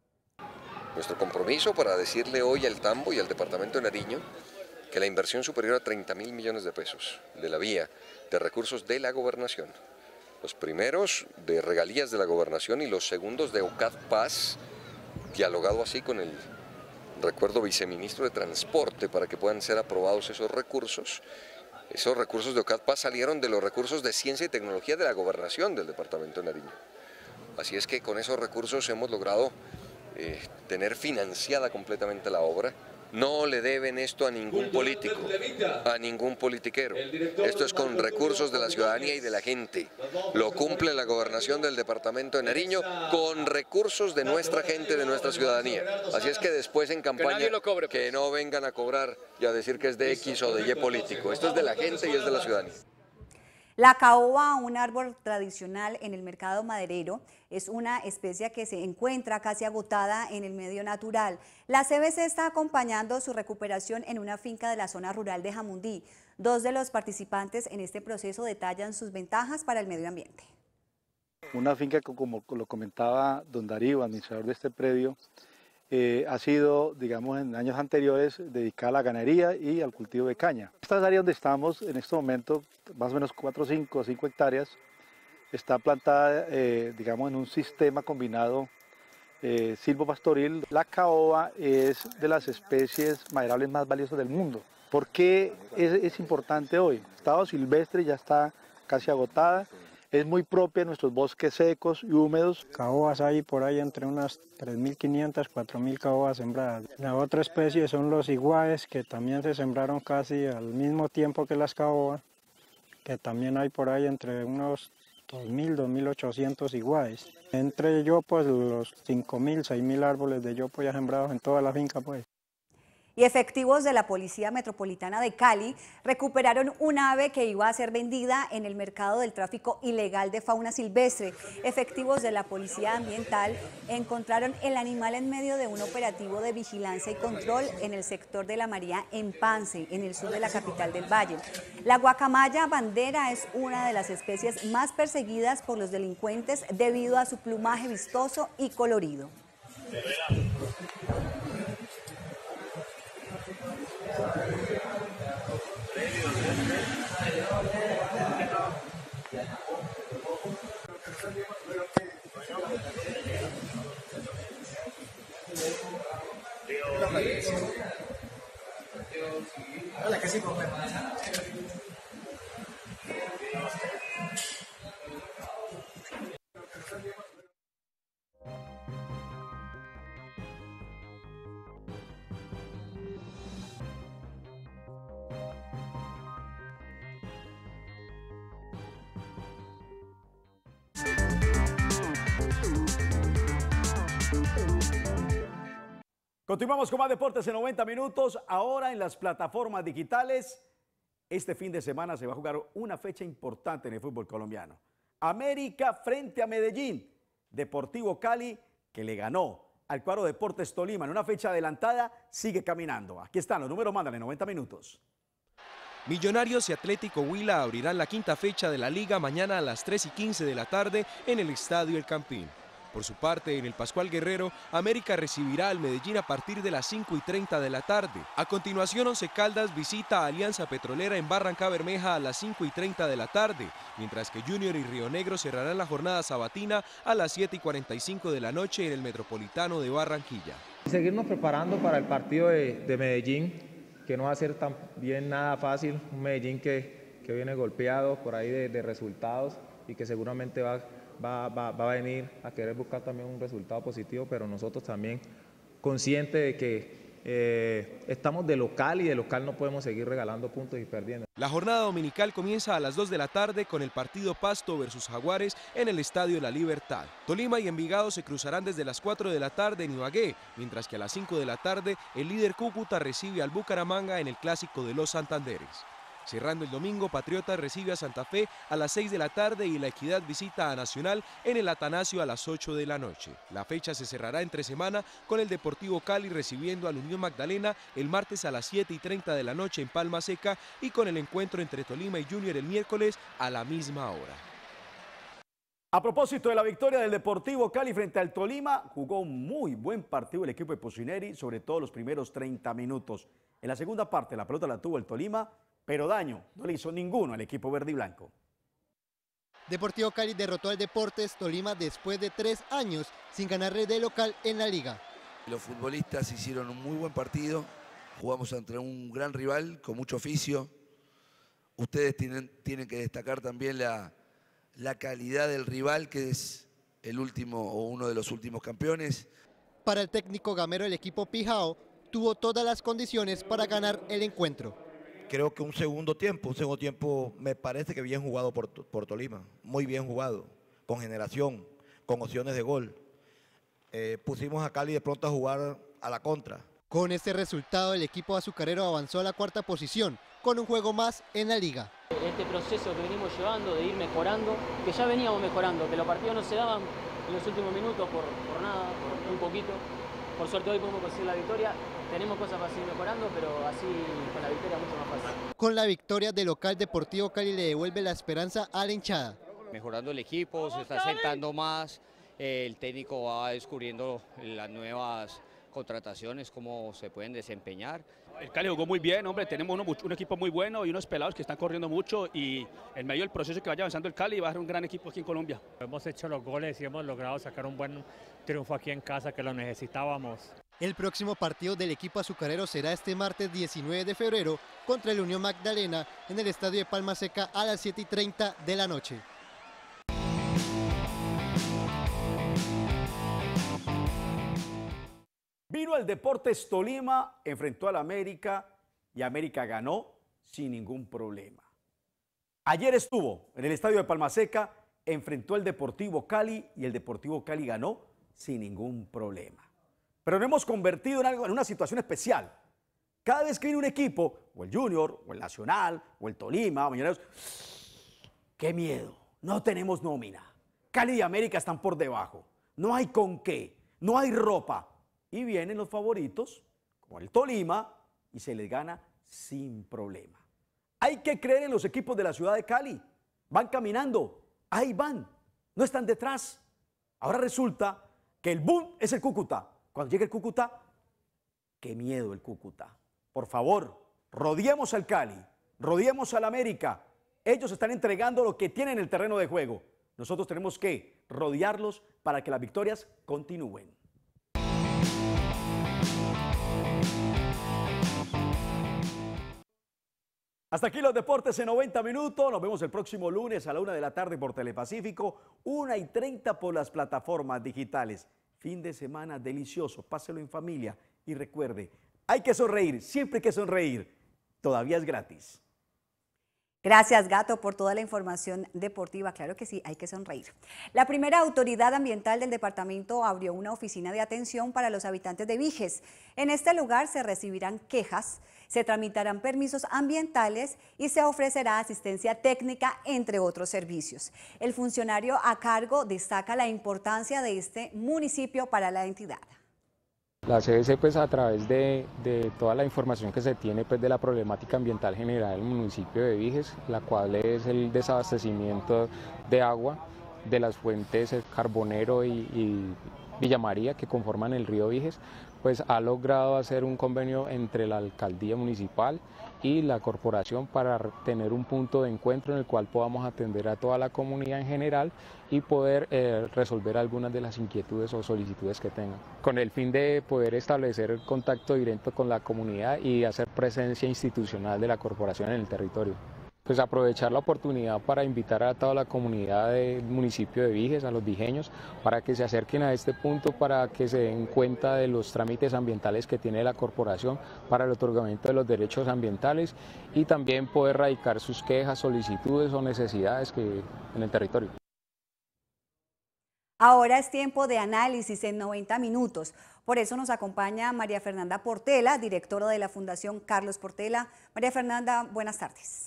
Nuestro compromiso para decirle hoy al Tambo y al departamento de Nariño que la inversión superior a treinta mil millones de pesos de la vía de recursos de la gobernación, los primeros de regalías de la gobernación y los segundos de OCAD Paz, dialogado así con el, recuerdo, viceministro de Transporte para que puedan ser aprobados esos recursos. Esos recursos de OCAD Paz salieron de los recursos de ciencia y tecnología de la gobernación del departamento de Nariño. Así es que con esos recursos hemos logrado eh, tener financiada completamente la obra. No le deben esto a ningún político, a ningún politiquero. Esto es con recursos de la ciudadanía y de la gente. Lo cumple la gobernación del departamento de Nariño con recursos de nuestra gente, de nuestra ciudadanía. Así es que después en campaña que no vengan a cobrar y a decir que es de X o de Y político. Esto es de la gente y es de la ciudadanía. La caoba, un árbol tradicional en el mercado maderero, es una especie que se encuentra casi agotada en el medio natural. La C B C está acompañando su recuperación en una finca de la zona rural de Jamundí. Dos de los participantes en este proceso detallan sus ventajas para el medio ambiente. Una finca que, como lo comentaba don Darío, administrador de este predio, Eh, ha sido, digamos, en años anteriores dedicada a la ganadería y al cultivo de caña. Esta área donde estamos en este momento, más o menos cuatro, cinco, cinco hectáreas, está plantada, eh, digamos, en un sistema combinado eh, silvopastoril. La caoba es de las especies maderables más valiosas del mundo. ¿Por qué es, es importante hoy? El estado silvestre ya está casi agotada. Es muy propia de nuestros bosques secos y húmedos. Caobas hay por ahí entre unas tres mil quinientas, cuatro mil caobas sembradas. La otra especie son los iguaes, que también se sembraron casi al mismo tiempo que las caobas, que también hay por ahí entre unos dos mil, dos mil ochocientos iguaes. Entre yopos, los cinco mil, seis mil árboles de yopo ya sembrados en toda la finca, pues. Y efectivos de la Policía Metropolitana de Cali recuperaron un ave que iba a ser vendida en el mercado del tráfico ilegal de fauna silvestre. Efectivos de la Policía Ambiental encontraron el animal en medio de un operativo de vigilancia y control en el sector de la María en Pance, en el sur de la capital del Valle. La guacamaya bandera es una de las especies más perseguidas por los delincuentes debido a su plumaje vistoso y colorido. Hola, casi como me Continuamos con más deportes en noventa minutos. Ahora en las plataformas digitales, este fin de semana se va a jugar una fecha importante en el fútbol colombiano. América frente a Medellín. Deportivo Cali, que le ganó al cuadro Deportes Tolima en una fecha adelantada, sigue caminando. Aquí están los números, mandan en noventa minutos. Millonarios y Atlético Huila abrirán la quinta fecha de la liga mañana a las tres y quince de la tarde en el Estadio El Campín. Por su parte, en el Pascual Guerrero, América recibirá al Medellín a partir de las cinco y treinta de la tarde. A continuación, Once Caldas visita a Alianza Petrolera en Barranca Bermeja a las cinco y treinta de la tarde, mientras que Junior y Río Negro cerrarán la jornada sabatina a las siete y cuarenta y cinco de la noche en el Metropolitano de Barranquilla. Seguirnos preparando para el partido de, de Medellín, que no va a ser también nada fácil, un Medellín que, que viene golpeado por ahí de, de resultados y que seguramente va Va, va, va a venir a querer buscar también un resultado positivo, pero nosotros también conscientes de que eh, estamos de local y de local no podemos seguir regalando puntos y perdiendo. La jornada dominical comienza a las dos de la tarde con el partido Pasto versus Jaguares en el Estadio La Libertad. Tolima y Envigado se cruzarán desde las cuatro de la tarde en Ibagué, mientras que a las cinco de la tarde el líder Cúcuta recibe al Bucaramanga en el Clásico de los Santanderes. Cerrando el domingo, Patriotas recibe a Santa Fe a las seis de la tarde y La Equidad visita a Nacional en el Atanasio a las ocho de la noche. La fecha se cerrará entre semana con el Deportivo Cali recibiendo al Unión Magdalena el martes a las siete y treinta de la noche en Palma Seca y con el encuentro entre Tolima y Junior el miércoles a la misma hora. A propósito de la victoria del Deportivo Cali frente al Tolima, jugó un muy buen partido el equipo de Pusineri, sobre todo los primeros treinta minutos. En la segunda parte la pelota la tuvo el Tolima, pero daño no le hizo ninguno al equipo verde y blanco. Deportivo Cali derrotó al Deportes Tolima después de tres años sin ganarle de local en la liga. Los futbolistas hicieron un muy buen partido, jugamos ante un gran rival con mucho oficio. Ustedes tienen, tienen que destacar también la, la calidad del rival, que es el último o uno de los últimos campeones. Para el técnico gamero, el equipo Pijao tuvo todas las condiciones para ganar el encuentro. Creo que un segundo tiempo, un segundo tiempo me parece que bien jugado por, por Tolima, muy bien jugado, con generación, con opciones de gol. Eh, pusimos a Cali de pronto a jugar a la contra. Con este resultado, el equipo azucarero avanzó a la cuarta posición, con un juego más en la liga. Este proceso que venimos llevando de ir mejorando, que ya veníamos mejorando, que los partidos no se daban en los últimos minutos por, por nada, por un poquito. Por suerte hoy podemos conseguir la victoria. Tenemos cosas para seguir mejorando, pero así con la victoria mucho más fácil. Con la victoria del local, Deportivo Cali le devuelve la esperanza a la hinchada. Mejorando el equipo, se está sentando más, eh, el técnico va descubriendo las nuevas contrataciones, cómo se pueden desempeñar. El Cali jugó muy bien, hombre, tenemos uno, un equipo muy bueno y unos pelados que están corriendo mucho, y en medio del proceso que vaya avanzando el Cali va a ser un gran equipo aquí en Colombia. Hemos hecho los goles y hemos logrado sacar un buen triunfo aquí en casa, que lo necesitábamos. El próximo partido del equipo azucarero será este martes diecinueve de febrero contra el Unión Magdalena en el Estadio de Palma Seca a las siete y treinta de la noche. Vino el Deportes Tolima, enfrentó al América y América ganó sin ningún problema. Ayer estuvo en el Estadio de Palma Seca, enfrentó al Deportivo Cali y el Deportivo Cali ganó sin ningún problema. Pero nos hemos convertido en algo, en una situación especial. Cada vez que viene un equipo, o el Junior, o el Nacional, o el Tolima, o Millonarios, ¡qué miedo! No tenemos nómina. Cali y América están por debajo. No hay con qué, no hay ropa. Y vienen los favoritos, como el Tolima, y se les gana sin problema. Hay que creer en los equipos de la ciudad de Cali. Van caminando, ahí van, no están detrás. Ahora resulta que el boom es el Cúcuta. Cuando llegue el Cúcuta, qué miedo el Cúcuta. Por favor, rodeemos al Cali, rodeemos al América. Ellos están entregando lo que tienen en el terreno de juego. Nosotros tenemos que rodearlos para que las victorias continúen. Hasta aquí los deportes en noventa minutos. Nos vemos el próximo lunes a la una de la tarde por Telepacífico, una y treinta por las plataformas digitales. Fin de semana delicioso, páselo en familia y recuerde, hay que sonreír, siempre hay que sonreír, todavía es gratis. Gracias, Gato, por toda la información deportiva. Claro que sí, hay que sonreír. La primera autoridad ambiental del departamento abrió una oficina de atención para los habitantes de Viges. En este lugar se recibirán quejas, se tramitarán permisos ambientales y se ofrecerá asistencia técnica, entre otros servicios. El funcionario a cargo destaca la importancia de este municipio para la entidad. La C B C, pues, a través de, de toda la información que se tiene, pues, de la problemática ambiental general del municipio de Viges, la cual es el desabastecimiento de agua de las fuentes el Carbonero y, y Villa María, que conforman el río Viges, pues ha logrado hacer un convenio entre la alcaldía municipal y la corporación para tener un punto de encuentro en el cual podamos atender a toda la comunidad en general y poder eh, resolver algunas de las inquietudes o solicitudes que tengan, con el fin de poder establecer el contacto directo con la comunidad y hacer presencia institucional de la corporación en el territorio. Pues aprovechar la oportunidad para invitar a toda la comunidad del municipio de Viges, a los vigeños, para que se acerquen a este punto, para que se den cuenta de los trámites ambientales que tiene la corporación para el otorgamiento de los derechos ambientales y también poder radicar sus quejas, solicitudes o necesidades que en el territorio. Ahora es tiempo de análisis en noventa minutos. Por eso nos acompaña María Fernanda Portela, directora de la Fundación Carlos Portela. María Fernanda, buenas tardes.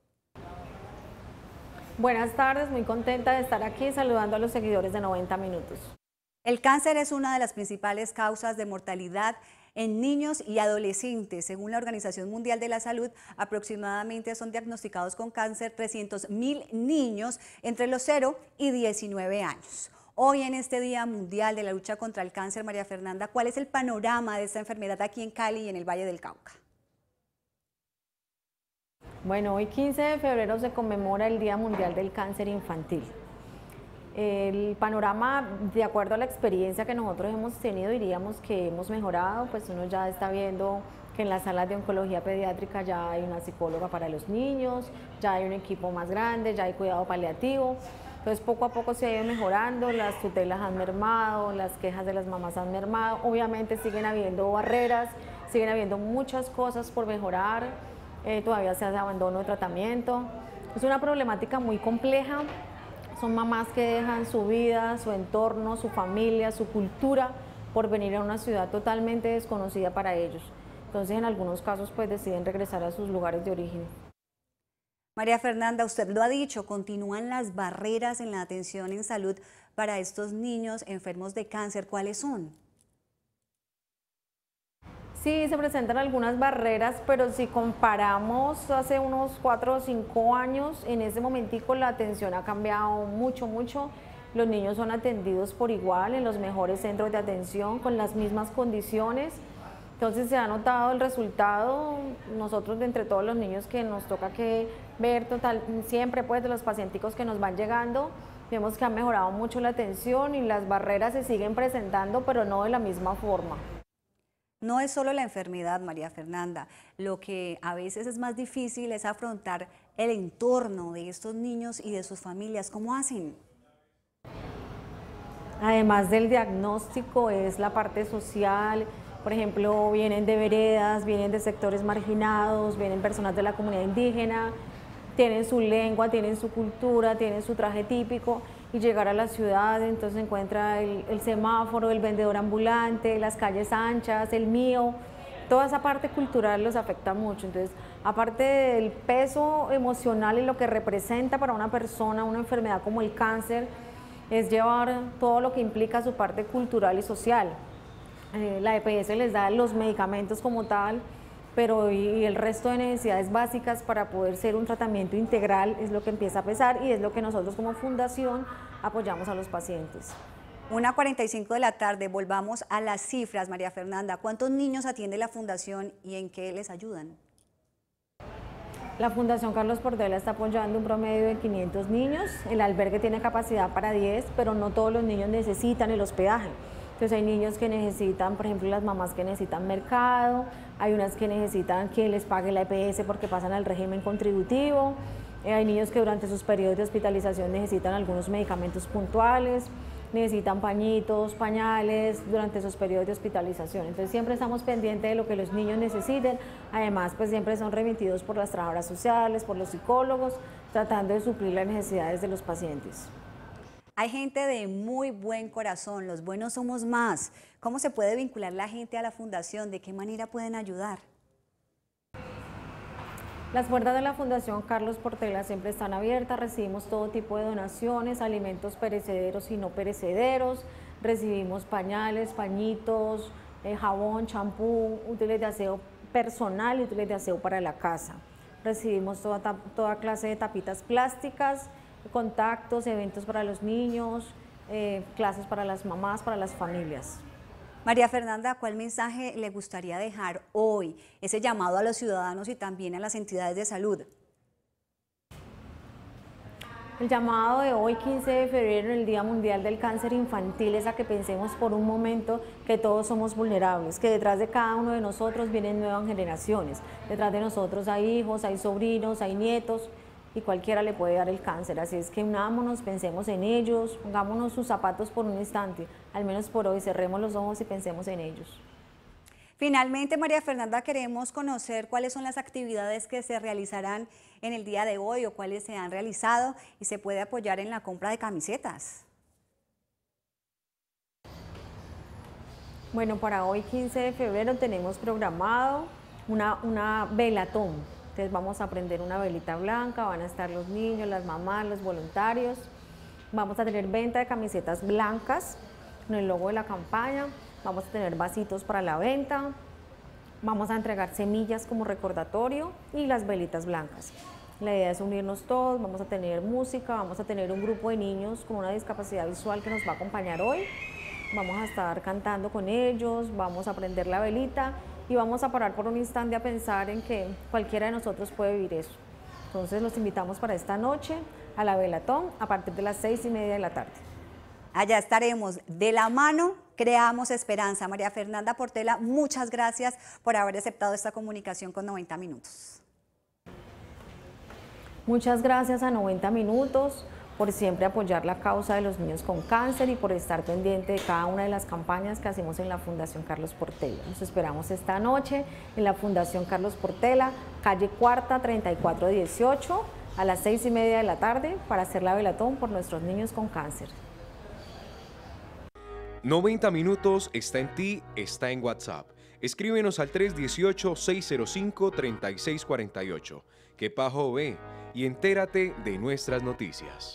Buenas tardes, muy contenta de estar aquí saludando a los seguidores de noventa minutos. El cáncer es una de las principales causas de mortalidad en niños y adolescentes. Según la Organización Mundial de la Salud, aproximadamente son diagnosticados con cáncer trescientos mil niños entre los cero y diecinueve años. Hoy, en este Día Mundial de la Lucha contra el Cáncer, María Fernanda, ¿cuál es el panorama de esta enfermedad aquí en Cali y en el Valle del Cauca? Bueno, hoy quince de febrero se conmemora el Día Mundial del Cáncer Infantil. El panorama, de acuerdo a la experiencia que nosotros hemos tenido, diríamos que hemos mejorado, pues uno ya está viendo que en las salas de oncología pediátrica ya hay una psicóloga para los niños, ya hay un equipo más grande, ya hay cuidado paliativo. Entonces poco a poco se ha ido mejorando, las tutelas han mermado, las quejas de las mamás han mermado, obviamente siguen habiendo barreras, siguen habiendo muchas cosas por mejorar. Eh, todavía se hace abandono de tratamiento. Es una problemática muy compleja, son mamás que dejan su vida, su entorno, su familia, su cultura por venir a una ciudad totalmente desconocida para ellos. Entonces en algunos casos pues deciden regresar a sus lugares de origen. María Fernanda, usted lo ha dicho, continúan las barreras en la atención en salud para estos niños enfermos de cáncer. ¿Cuáles son? Sí, se presentan algunas barreras, pero si comparamos hace unos cuatro o cinco años, en ese momentico la atención ha cambiado mucho, mucho. Los niños son atendidos por igual en los mejores centros de atención, con las mismas condiciones. Entonces se ha notado el resultado. Nosotros, de entre todos los niños que nos toca que ver total, siempre pues de los pacienticos que nos van llegando, vemos que ha mejorado mucho la atención y las barreras se siguen presentando, pero no de la misma forma. No es solo la enfermedad, María Fernanda, lo que a veces es más difícil es afrontar el entorno de estos niños y de sus familias. ¿Cómo hacen? Además del diagnóstico es la parte social. Por ejemplo, vienen de veredas, vienen de sectores marginados, vienen personas de la comunidad indígena, tienen su lengua, tienen su cultura, tienen su traje típico, y llegar a la ciudad, entonces encuentra el, el semáforo, el vendedor ambulante, las calles anchas, el mío, toda esa parte cultural los afecta mucho. Entonces, aparte del peso emocional y lo que representa para una persona una enfermedad como el cáncer, es llevar todo lo que implica su parte cultural y social. Eh, la E P S les da los medicamentos como tal, pero y el resto de necesidades básicas para poder ser un tratamiento integral es lo que empieza a pesar y es lo que nosotros como fundación apoyamos a los pacientes. una cuarenta y cinco de la tarde, volvamos a las cifras, María Fernanda. ¿Cuántos niños atiende la fundación y en qué les ayudan? La Fundación Carlos Portela está apoyando un promedio de quinientos niños. El albergue tiene capacidad para diez, pero no todos los niños necesitan el hospedaje. Entonces hay niños que necesitan, por ejemplo, las mamás que necesitan mercado, hay unas que necesitan que les pague la E P S porque pasan al régimen contributivo, Eh, hay niños que durante sus periodos de hospitalización necesitan algunos medicamentos puntuales, necesitan pañitos, pañales durante esos periodos de hospitalización. Entonces siempre estamos pendientes de lo que los niños necesiten. Además, pues siempre son remitidos por las trabajadoras sociales, por los psicólogos, tratando de suplir las necesidades de los pacientes. Hay gente de muy buen corazón, los buenos somos más. ¿Cómo se puede vincular la gente a la fundación? ¿De qué manera pueden ayudar? Las puertas de la Fundación Carlos Portela siempre están abiertas, recibimos todo tipo de donaciones, alimentos perecederos y no perecederos, recibimos pañales, pañitos, eh, jabón, champú, útiles de aseo personal y útiles de aseo para la casa. Recibimos toda, toda clase de tapitas plásticas, contactos, eventos para los niños, eh, clases para las mamás, para las familias. María Fernanda, ¿cuál mensaje le gustaría dejar hoy? Ese llamado a los ciudadanos y también a las entidades de salud. El llamado de hoy, quince de febrero, en el Día Mundial del Cáncer Infantil, es a que pensemos por un momento que todos somos vulnerables, que detrás de cada uno de nosotros vienen nuevas generaciones. Detrás de nosotros hay hijos, hay sobrinos, hay nietos, y cualquiera le puede dar el cáncer. Así es que unámonos, pensemos en ellos, pongámonos sus zapatos por un instante, al menos por hoy, cerremos los ojos y pensemos en ellos. Finalmente, María Fernanda, queremos conocer cuáles son las actividades que se realizarán en el día de hoy o cuáles se han realizado y se puede apoyar en la compra de camisetas. Bueno, para hoy, quince de febrero, tenemos programado una, una velatón. Entonces vamos a prender una velita blanca, van a estar los niños, las mamás, los voluntarios. Vamos a tener venta de camisetas blancas con el logo de la campaña. Vamos a tener vasitos para la venta. Vamos a entregar semillas como recordatorio y las velitas blancas. La idea es unirnos todos, vamos a tener música, vamos a tener un grupo de niños con una discapacidad visual que nos va a acompañar hoy. Vamos a estar cantando con ellos, vamos a prender la velita y vamos a parar por un instante a pensar en que cualquiera de nosotros puede vivir eso. Entonces los invitamos para esta noche a la velatón a partir de las seis y media de la tarde. Allá estaremos de la mano, creamos esperanza. María Fernanda Portela, muchas gracias por haber aceptado esta comunicación con noventa minutos. Muchas gracias a noventa minutos por siempre apoyar la causa de los niños con cáncer y por estar pendiente de cada una de las campañas que hacemos en la Fundación Carlos Portela. Nos esperamos esta noche en la Fundación Carlos Portela, calle Cuarta, treinta y cuatro dieciocho, a las seis y media de la tarde para hacer la velatón por nuestros niños con cáncer. noventa minutos está en ti, está en WhatsApp. Escríbenos al tres uno ocho, seis cero cinco, tres seis cuatro ocho. Que Pajo ve y entérate de nuestras noticias.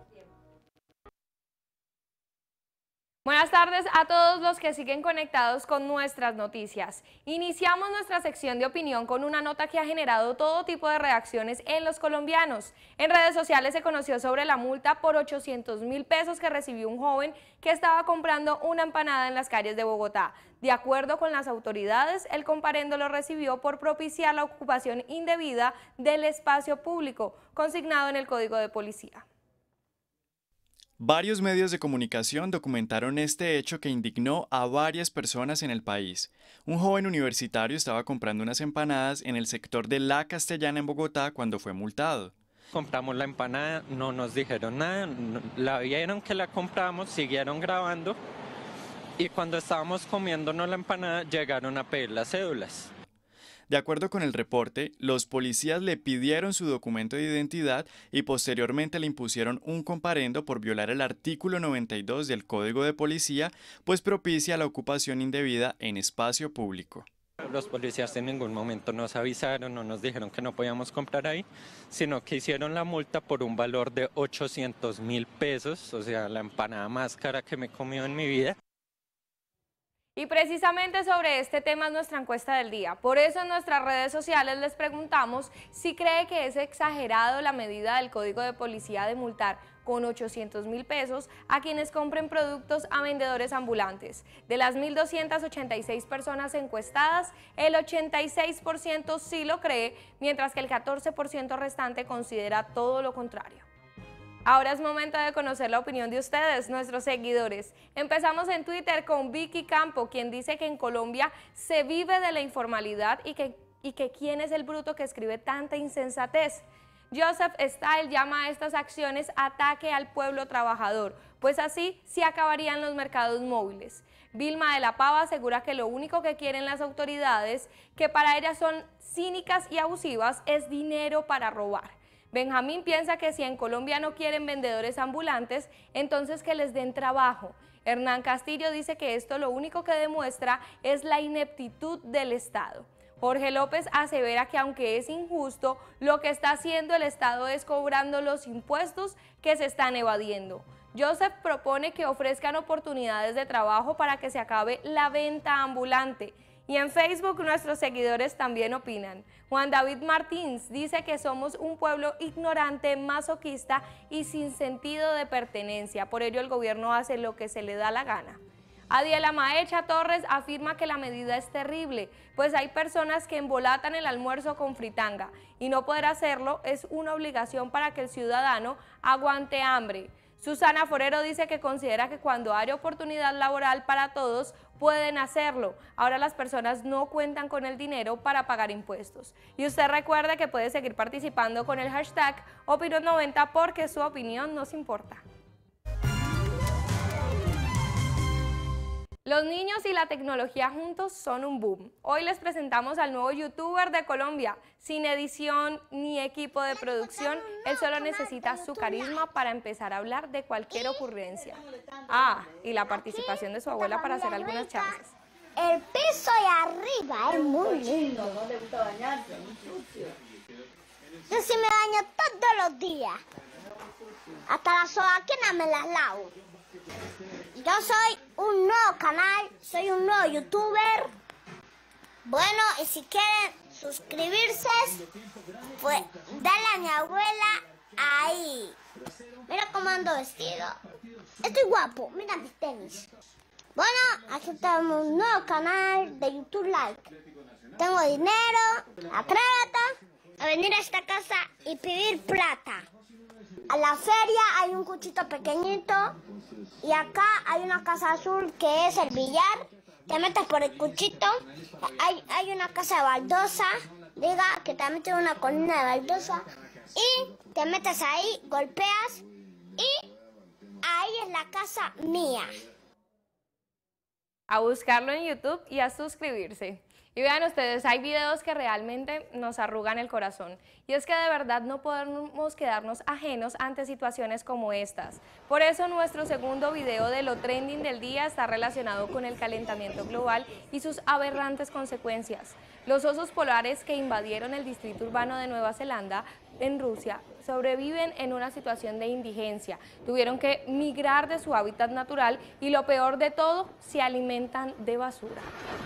Buenas tardes a todos los que siguen conectados con nuestras noticias. Iniciamos nuestra sección de opinión con una nota que ha generado todo tipo de reacciones en los colombianos. En redes sociales se conoció sobre la multa por ochocientos mil pesos que recibió un joven que estaba comprando una empanada en las calles de Bogotá. De acuerdo con las autoridades, el comparendo lo recibió por propiciar la ocupación indebida del espacio público, consignado en el Código de Policía. Varios medios de comunicación documentaron este hecho que indignó a varias personas en el país. Un joven universitario estaba comprando unas empanadas en el sector de La Castellana en Bogotá cuando fue multado. Compramos la empanada, no nos dijeron nada, la vieron que la compramos, siguieron grabando y cuando estábamos comiéndonos la empanada llegaron a pedir las cédulas. De acuerdo con el reporte, los policías le pidieron su documento de identidad y posteriormente le impusieron un comparendo por violar el artículo noventa y dos del Código de Policía, pues propicia la ocupación indebida en espacio público. Los policías en ningún momento nos avisaron, no nos dijeron que no podíamos comprar ahí, sino que hicieron la multa por un valor de ochocientos mil pesos, o sea, la empanada más cara que me he comido en mi vida. Y precisamente sobre este tema es nuestra encuesta del día. Por eso en nuestras redes sociales les preguntamos si cree que es exagerado la medida del Código de Policía de multar con ochocientos mil pesos a quienes compren productos a vendedores ambulantes. De las mil doscientas ochenta y seis personas encuestadas, el ochenta y seis por ciento sí lo cree, mientras que el catorce por ciento restante considera todo lo contrario. Ahora es momento de conocer la opinión de ustedes, nuestros seguidores. Empezamos en Twitter con Vicky Campo, quien dice que en Colombia se vive de la informalidad y que, y que quién es el bruto que escribe tanta insensatez. Joseph Style llama a estas acciones ataque al pueblo trabajador, pues así se acabarían los mercados móviles. Vilma de la Pava asegura que lo único que quieren las autoridades, que para ellas son cínicas y abusivas, es dinero para robar. Benjamín piensa que si en Colombia no quieren vendedores ambulantes, entonces que les den trabajo. Hernán Castillo dice que esto lo único que demuestra es la ineptitud del Estado. Jorge López asevera que aunque es injusto, lo que está haciendo el Estado es cobrando los impuestos que se están evadiendo. Joseph propone que ofrezcan oportunidades de trabajo para que se acabe la venta ambulante. Y en Facebook nuestros seguidores también opinan. Juan David Martins dice que somos un pueblo ignorante, masoquista y sin sentido de pertenencia. Por ello el gobierno hace lo que se le da la gana. Adiela Maecha Torres afirma que la medida es terrible, pues hay personas que embolatan el almuerzo con fritanga y no poder hacerlo es una obligación para que el ciudadano aguante hambre. Susana Forero dice que considera que cuando haya oportunidad laboral para todos, pueden hacerlo. Ahora las personas no cuentan con el dinero para pagar impuestos. Y usted recuerde que puede seguir participando con el hashtag Opinión noventa porque su opinión nos importa. Los niños y la tecnología juntos son un boom. Hoy les presentamos al nuevo youtuber de Colombia. Sin edición ni equipo de producción, él solo necesita su carisma para empezar a hablar de cualquier ocurrencia. Ah, y la participación de su abuela para hacer algunas chances. El piso de arriba es muy lindo. ¿No le gusta bañarse? Muy sucio. Yo sí me baño todos los días. Hasta las sobaquinas me las lavo. Yo soy un nuevo canal, soy un nuevo youtuber. Bueno, y si quieren suscribirse, pues dale a mi abuela ahí. Mira cómo ando vestido. Estoy guapo, mira mis tenis. Bueno, aquí tenemos un nuevo canal de YouTube Like. Tengo dinero, atrévete a venir a esta casa y pedir plata. A la feria hay un cuchito pequeñito y acá hay una casa azul que es el billar. Te metes por el cuchito. Hay, hay una casa de baldosa, diga que te metes en una colina de baldosa y te metes ahí, golpeas y ahí es la casa mía. A buscarlo en YouTube y a suscribirse. Y vean ustedes, hay videos que realmente nos arrugan el corazón. Y es que de verdad no podemos quedarnos ajenos ante situaciones como estas. Por eso nuestro segundo video de lo trending del día está relacionado con el calentamiento global y sus aberrantes consecuencias. Los osos polares que invadieron el distrito urbano de Nueva Zelanda, en Rusia, sobreviven en una situación de indigencia. Tuvieron que migrar de su hábitat natural y lo peor de todo, se alimentan de basura.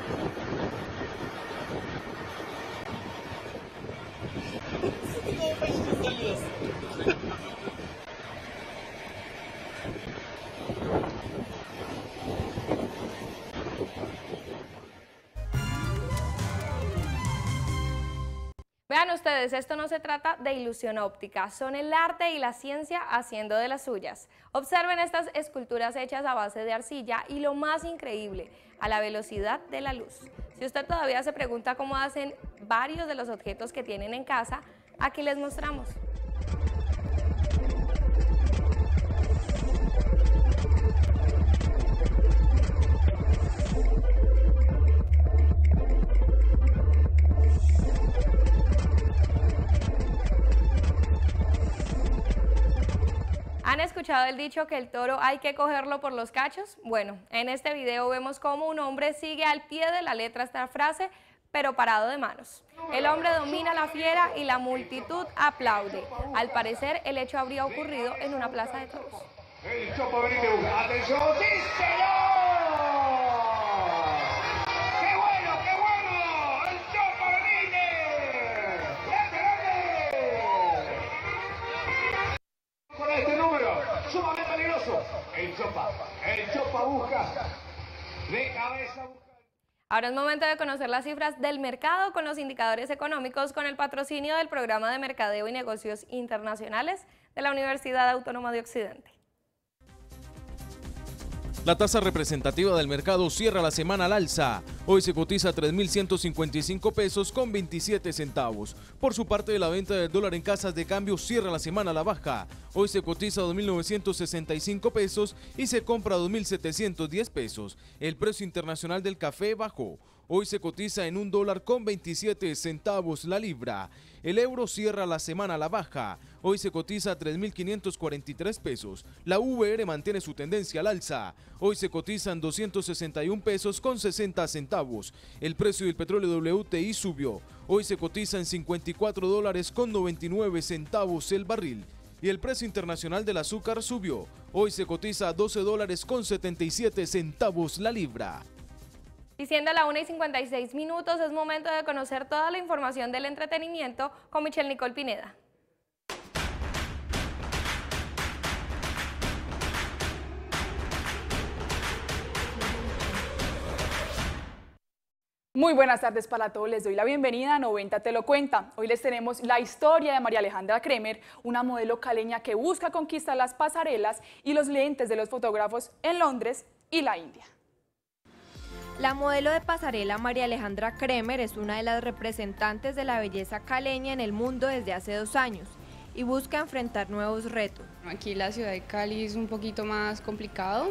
Vean ustedes, esto no se trata de ilusión óptica, son el arte y la ciencia haciendo de las suyas. Observen estas esculturas hechas a base de arcilla y lo más increíble, a la velocidad de la luz. Si usted todavía se pregunta cómo hacen varios de los objetos que tienen en casa, aquí les mostramos. ¿Han escuchado el dicho que el toro hay que cogerlo por los cachos? Bueno, en este video vemos cómo un hombre sigue al pie de la letra esta frase, pero parado de manos. El hombre domina la fiera y la multitud aplaude. Al parecer, el hecho habría ocurrido en una plaza de toros. El Chopa Benítez, atención, díselo. ¡Qué bueno, qué bueno! ¡El Chopa Benítez! ¡Grande! Con este número, sumamente peligroso. El Chopa, el Chopa busca de cabeza. Ahora es momento de conocer las cifras del mercado con los indicadores económicos con el patrocinio del Programa de Mercadeo y Negocios Internacionales de la Universidad Autónoma de Occidente. La tasa representativa del mercado cierra la semana al alza. Hoy se cotiza a tres mil ciento cincuenta y cinco pesos con veintisiete centavos. Por su parte, la venta del dólar en casas de cambio cierra la semana a la baja. Hoy se cotiza a dos mil novecientos sesenta y cinco pesos y se compra a dos mil setecientos diez pesos. El precio internacional del café bajó. Hoy se cotiza en un dólar con veintisiete centavos la libra. El euro cierra la semana a la baja. Hoy se cotiza a tres mil quinientos cuarenta y tres pesos. La V R mantiene su tendencia al alza. Hoy se cotizan doscientos sesenta y un pesos con sesenta centavos. El precio del petróleo W T I subió. Hoy se cotiza en cincuenta y cuatro dólares con noventa y nueve centavos el barril. Y el precio internacional del azúcar subió. Hoy se cotiza a doce dólares con setenta y siete centavos la libra. Y siendo la una y cincuenta y seis minutos, es momento de conocer toda la información del entretenimiento con Michelle Nicole Pineda. Muy buenas tardes para todos, les doy la bienvenida a noventa Te lo cuenta. Hoy les tenemos la historia de María Alejandra Kremer, una modelo caleña que busca conquistar las pasarelas y los lentes de los fotógrafos en Londres y la India. La modelo de pasarela María Alejandra Kremer es una de las representantes de la belleza caleña en el mundo desde hace dos años y busca enfrentar nuevos retos. Aquí la ciudad de Cali es un poquito más complicado,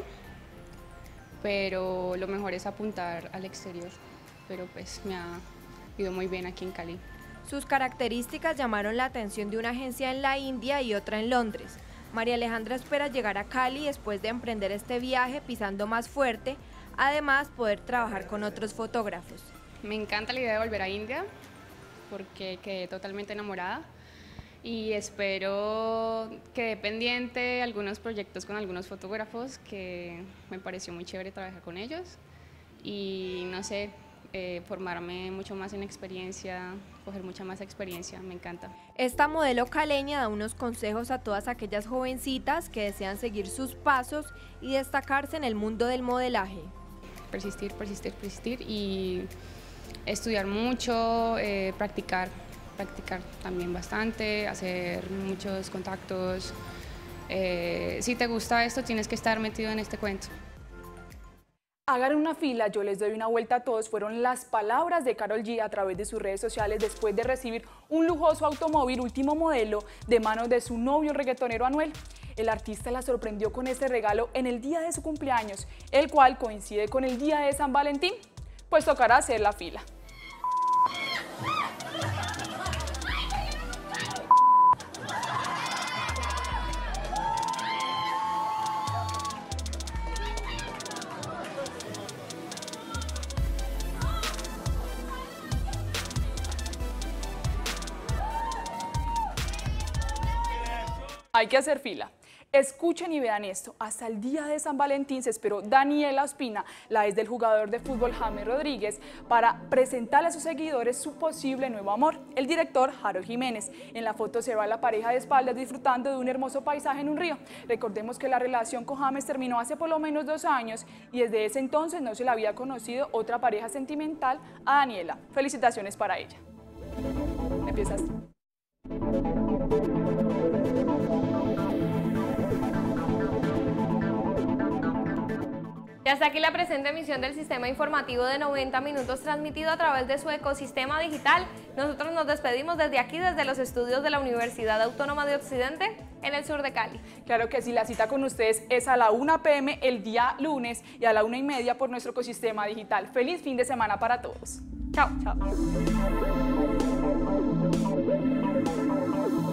pero lo mejor es apuntar al exterior, pero pues me ha ido muy bien aquí en Cali. Sus características llamaron la atención de una agencia en la India y otra en Londres. María Alejandra espera llegar a Cali después de emprender este viaje pisando más fuerte, además poder trabajar con otros fotógrafos. Me encanta la idea de volver a India porque quedé totalmente enamorada y espero que dé pendiente algunos proyectos con algunos fotógrafos que me pareció muy chévere trabajar con ellos y no sé, eh, formarme mucho más en experiencia, coger mucha más experiencia, me encanta. Esta modelo caleña da unos consejos a todas aquellas jovencitas que desean seguir sus pasos y destacarse en el mundo del modelaje. Persistir, persistir, persistir y estudiar mucho, eh, practicar, practicar también bastante, hacer muchos contactos. Eh, si te gusta esto, tienes que estar metido en este cuento. Hagan una fila, yo les doy una vuelta a todos, fueron las palabras de Karol G a través de sus redes sociales después de recibir un lujoso automóvil último modelo de manos de su novio reggaetonero Anuel. El artista la sorprendió con este regalo en el día de su cumpleaños, el cual coincide con el día de San Valentín, pues tocará hacer la fila. Hay que hacer fila. Escuchen y vean esto, hasta el día de San Valentín se esperó Daniela Ospina, la ex del jugador de fútbol James Rodríguez, para presentarle a sus seguidores su posible nuevo amor, el director Harold Jiménez. En la foto se va la pareja de espaldas disfrutando de un hermoso paisaje en un río. Recordemos que la relación con James terminó hace por lo menos dos años y desde ese entonces no se le había conocido otra pareja sentimental a Daniela. Felicitaciones para ella. Empiezas. Y hasta aquí la presente emisión del Sistema Informativo de noventa minutos transmitido a través de su ecosistema digital. Nosotros nos despedimos desde aquí, desde los estudios de la Universidad Autónoma de Occidente, en el sur de Cali. Claro que sí, la cita con ustedes es a la una pe eme el día lunes y a la una y media por nuestro ecosistema digital. Feliz fin de semana para todos. Chao. Chao.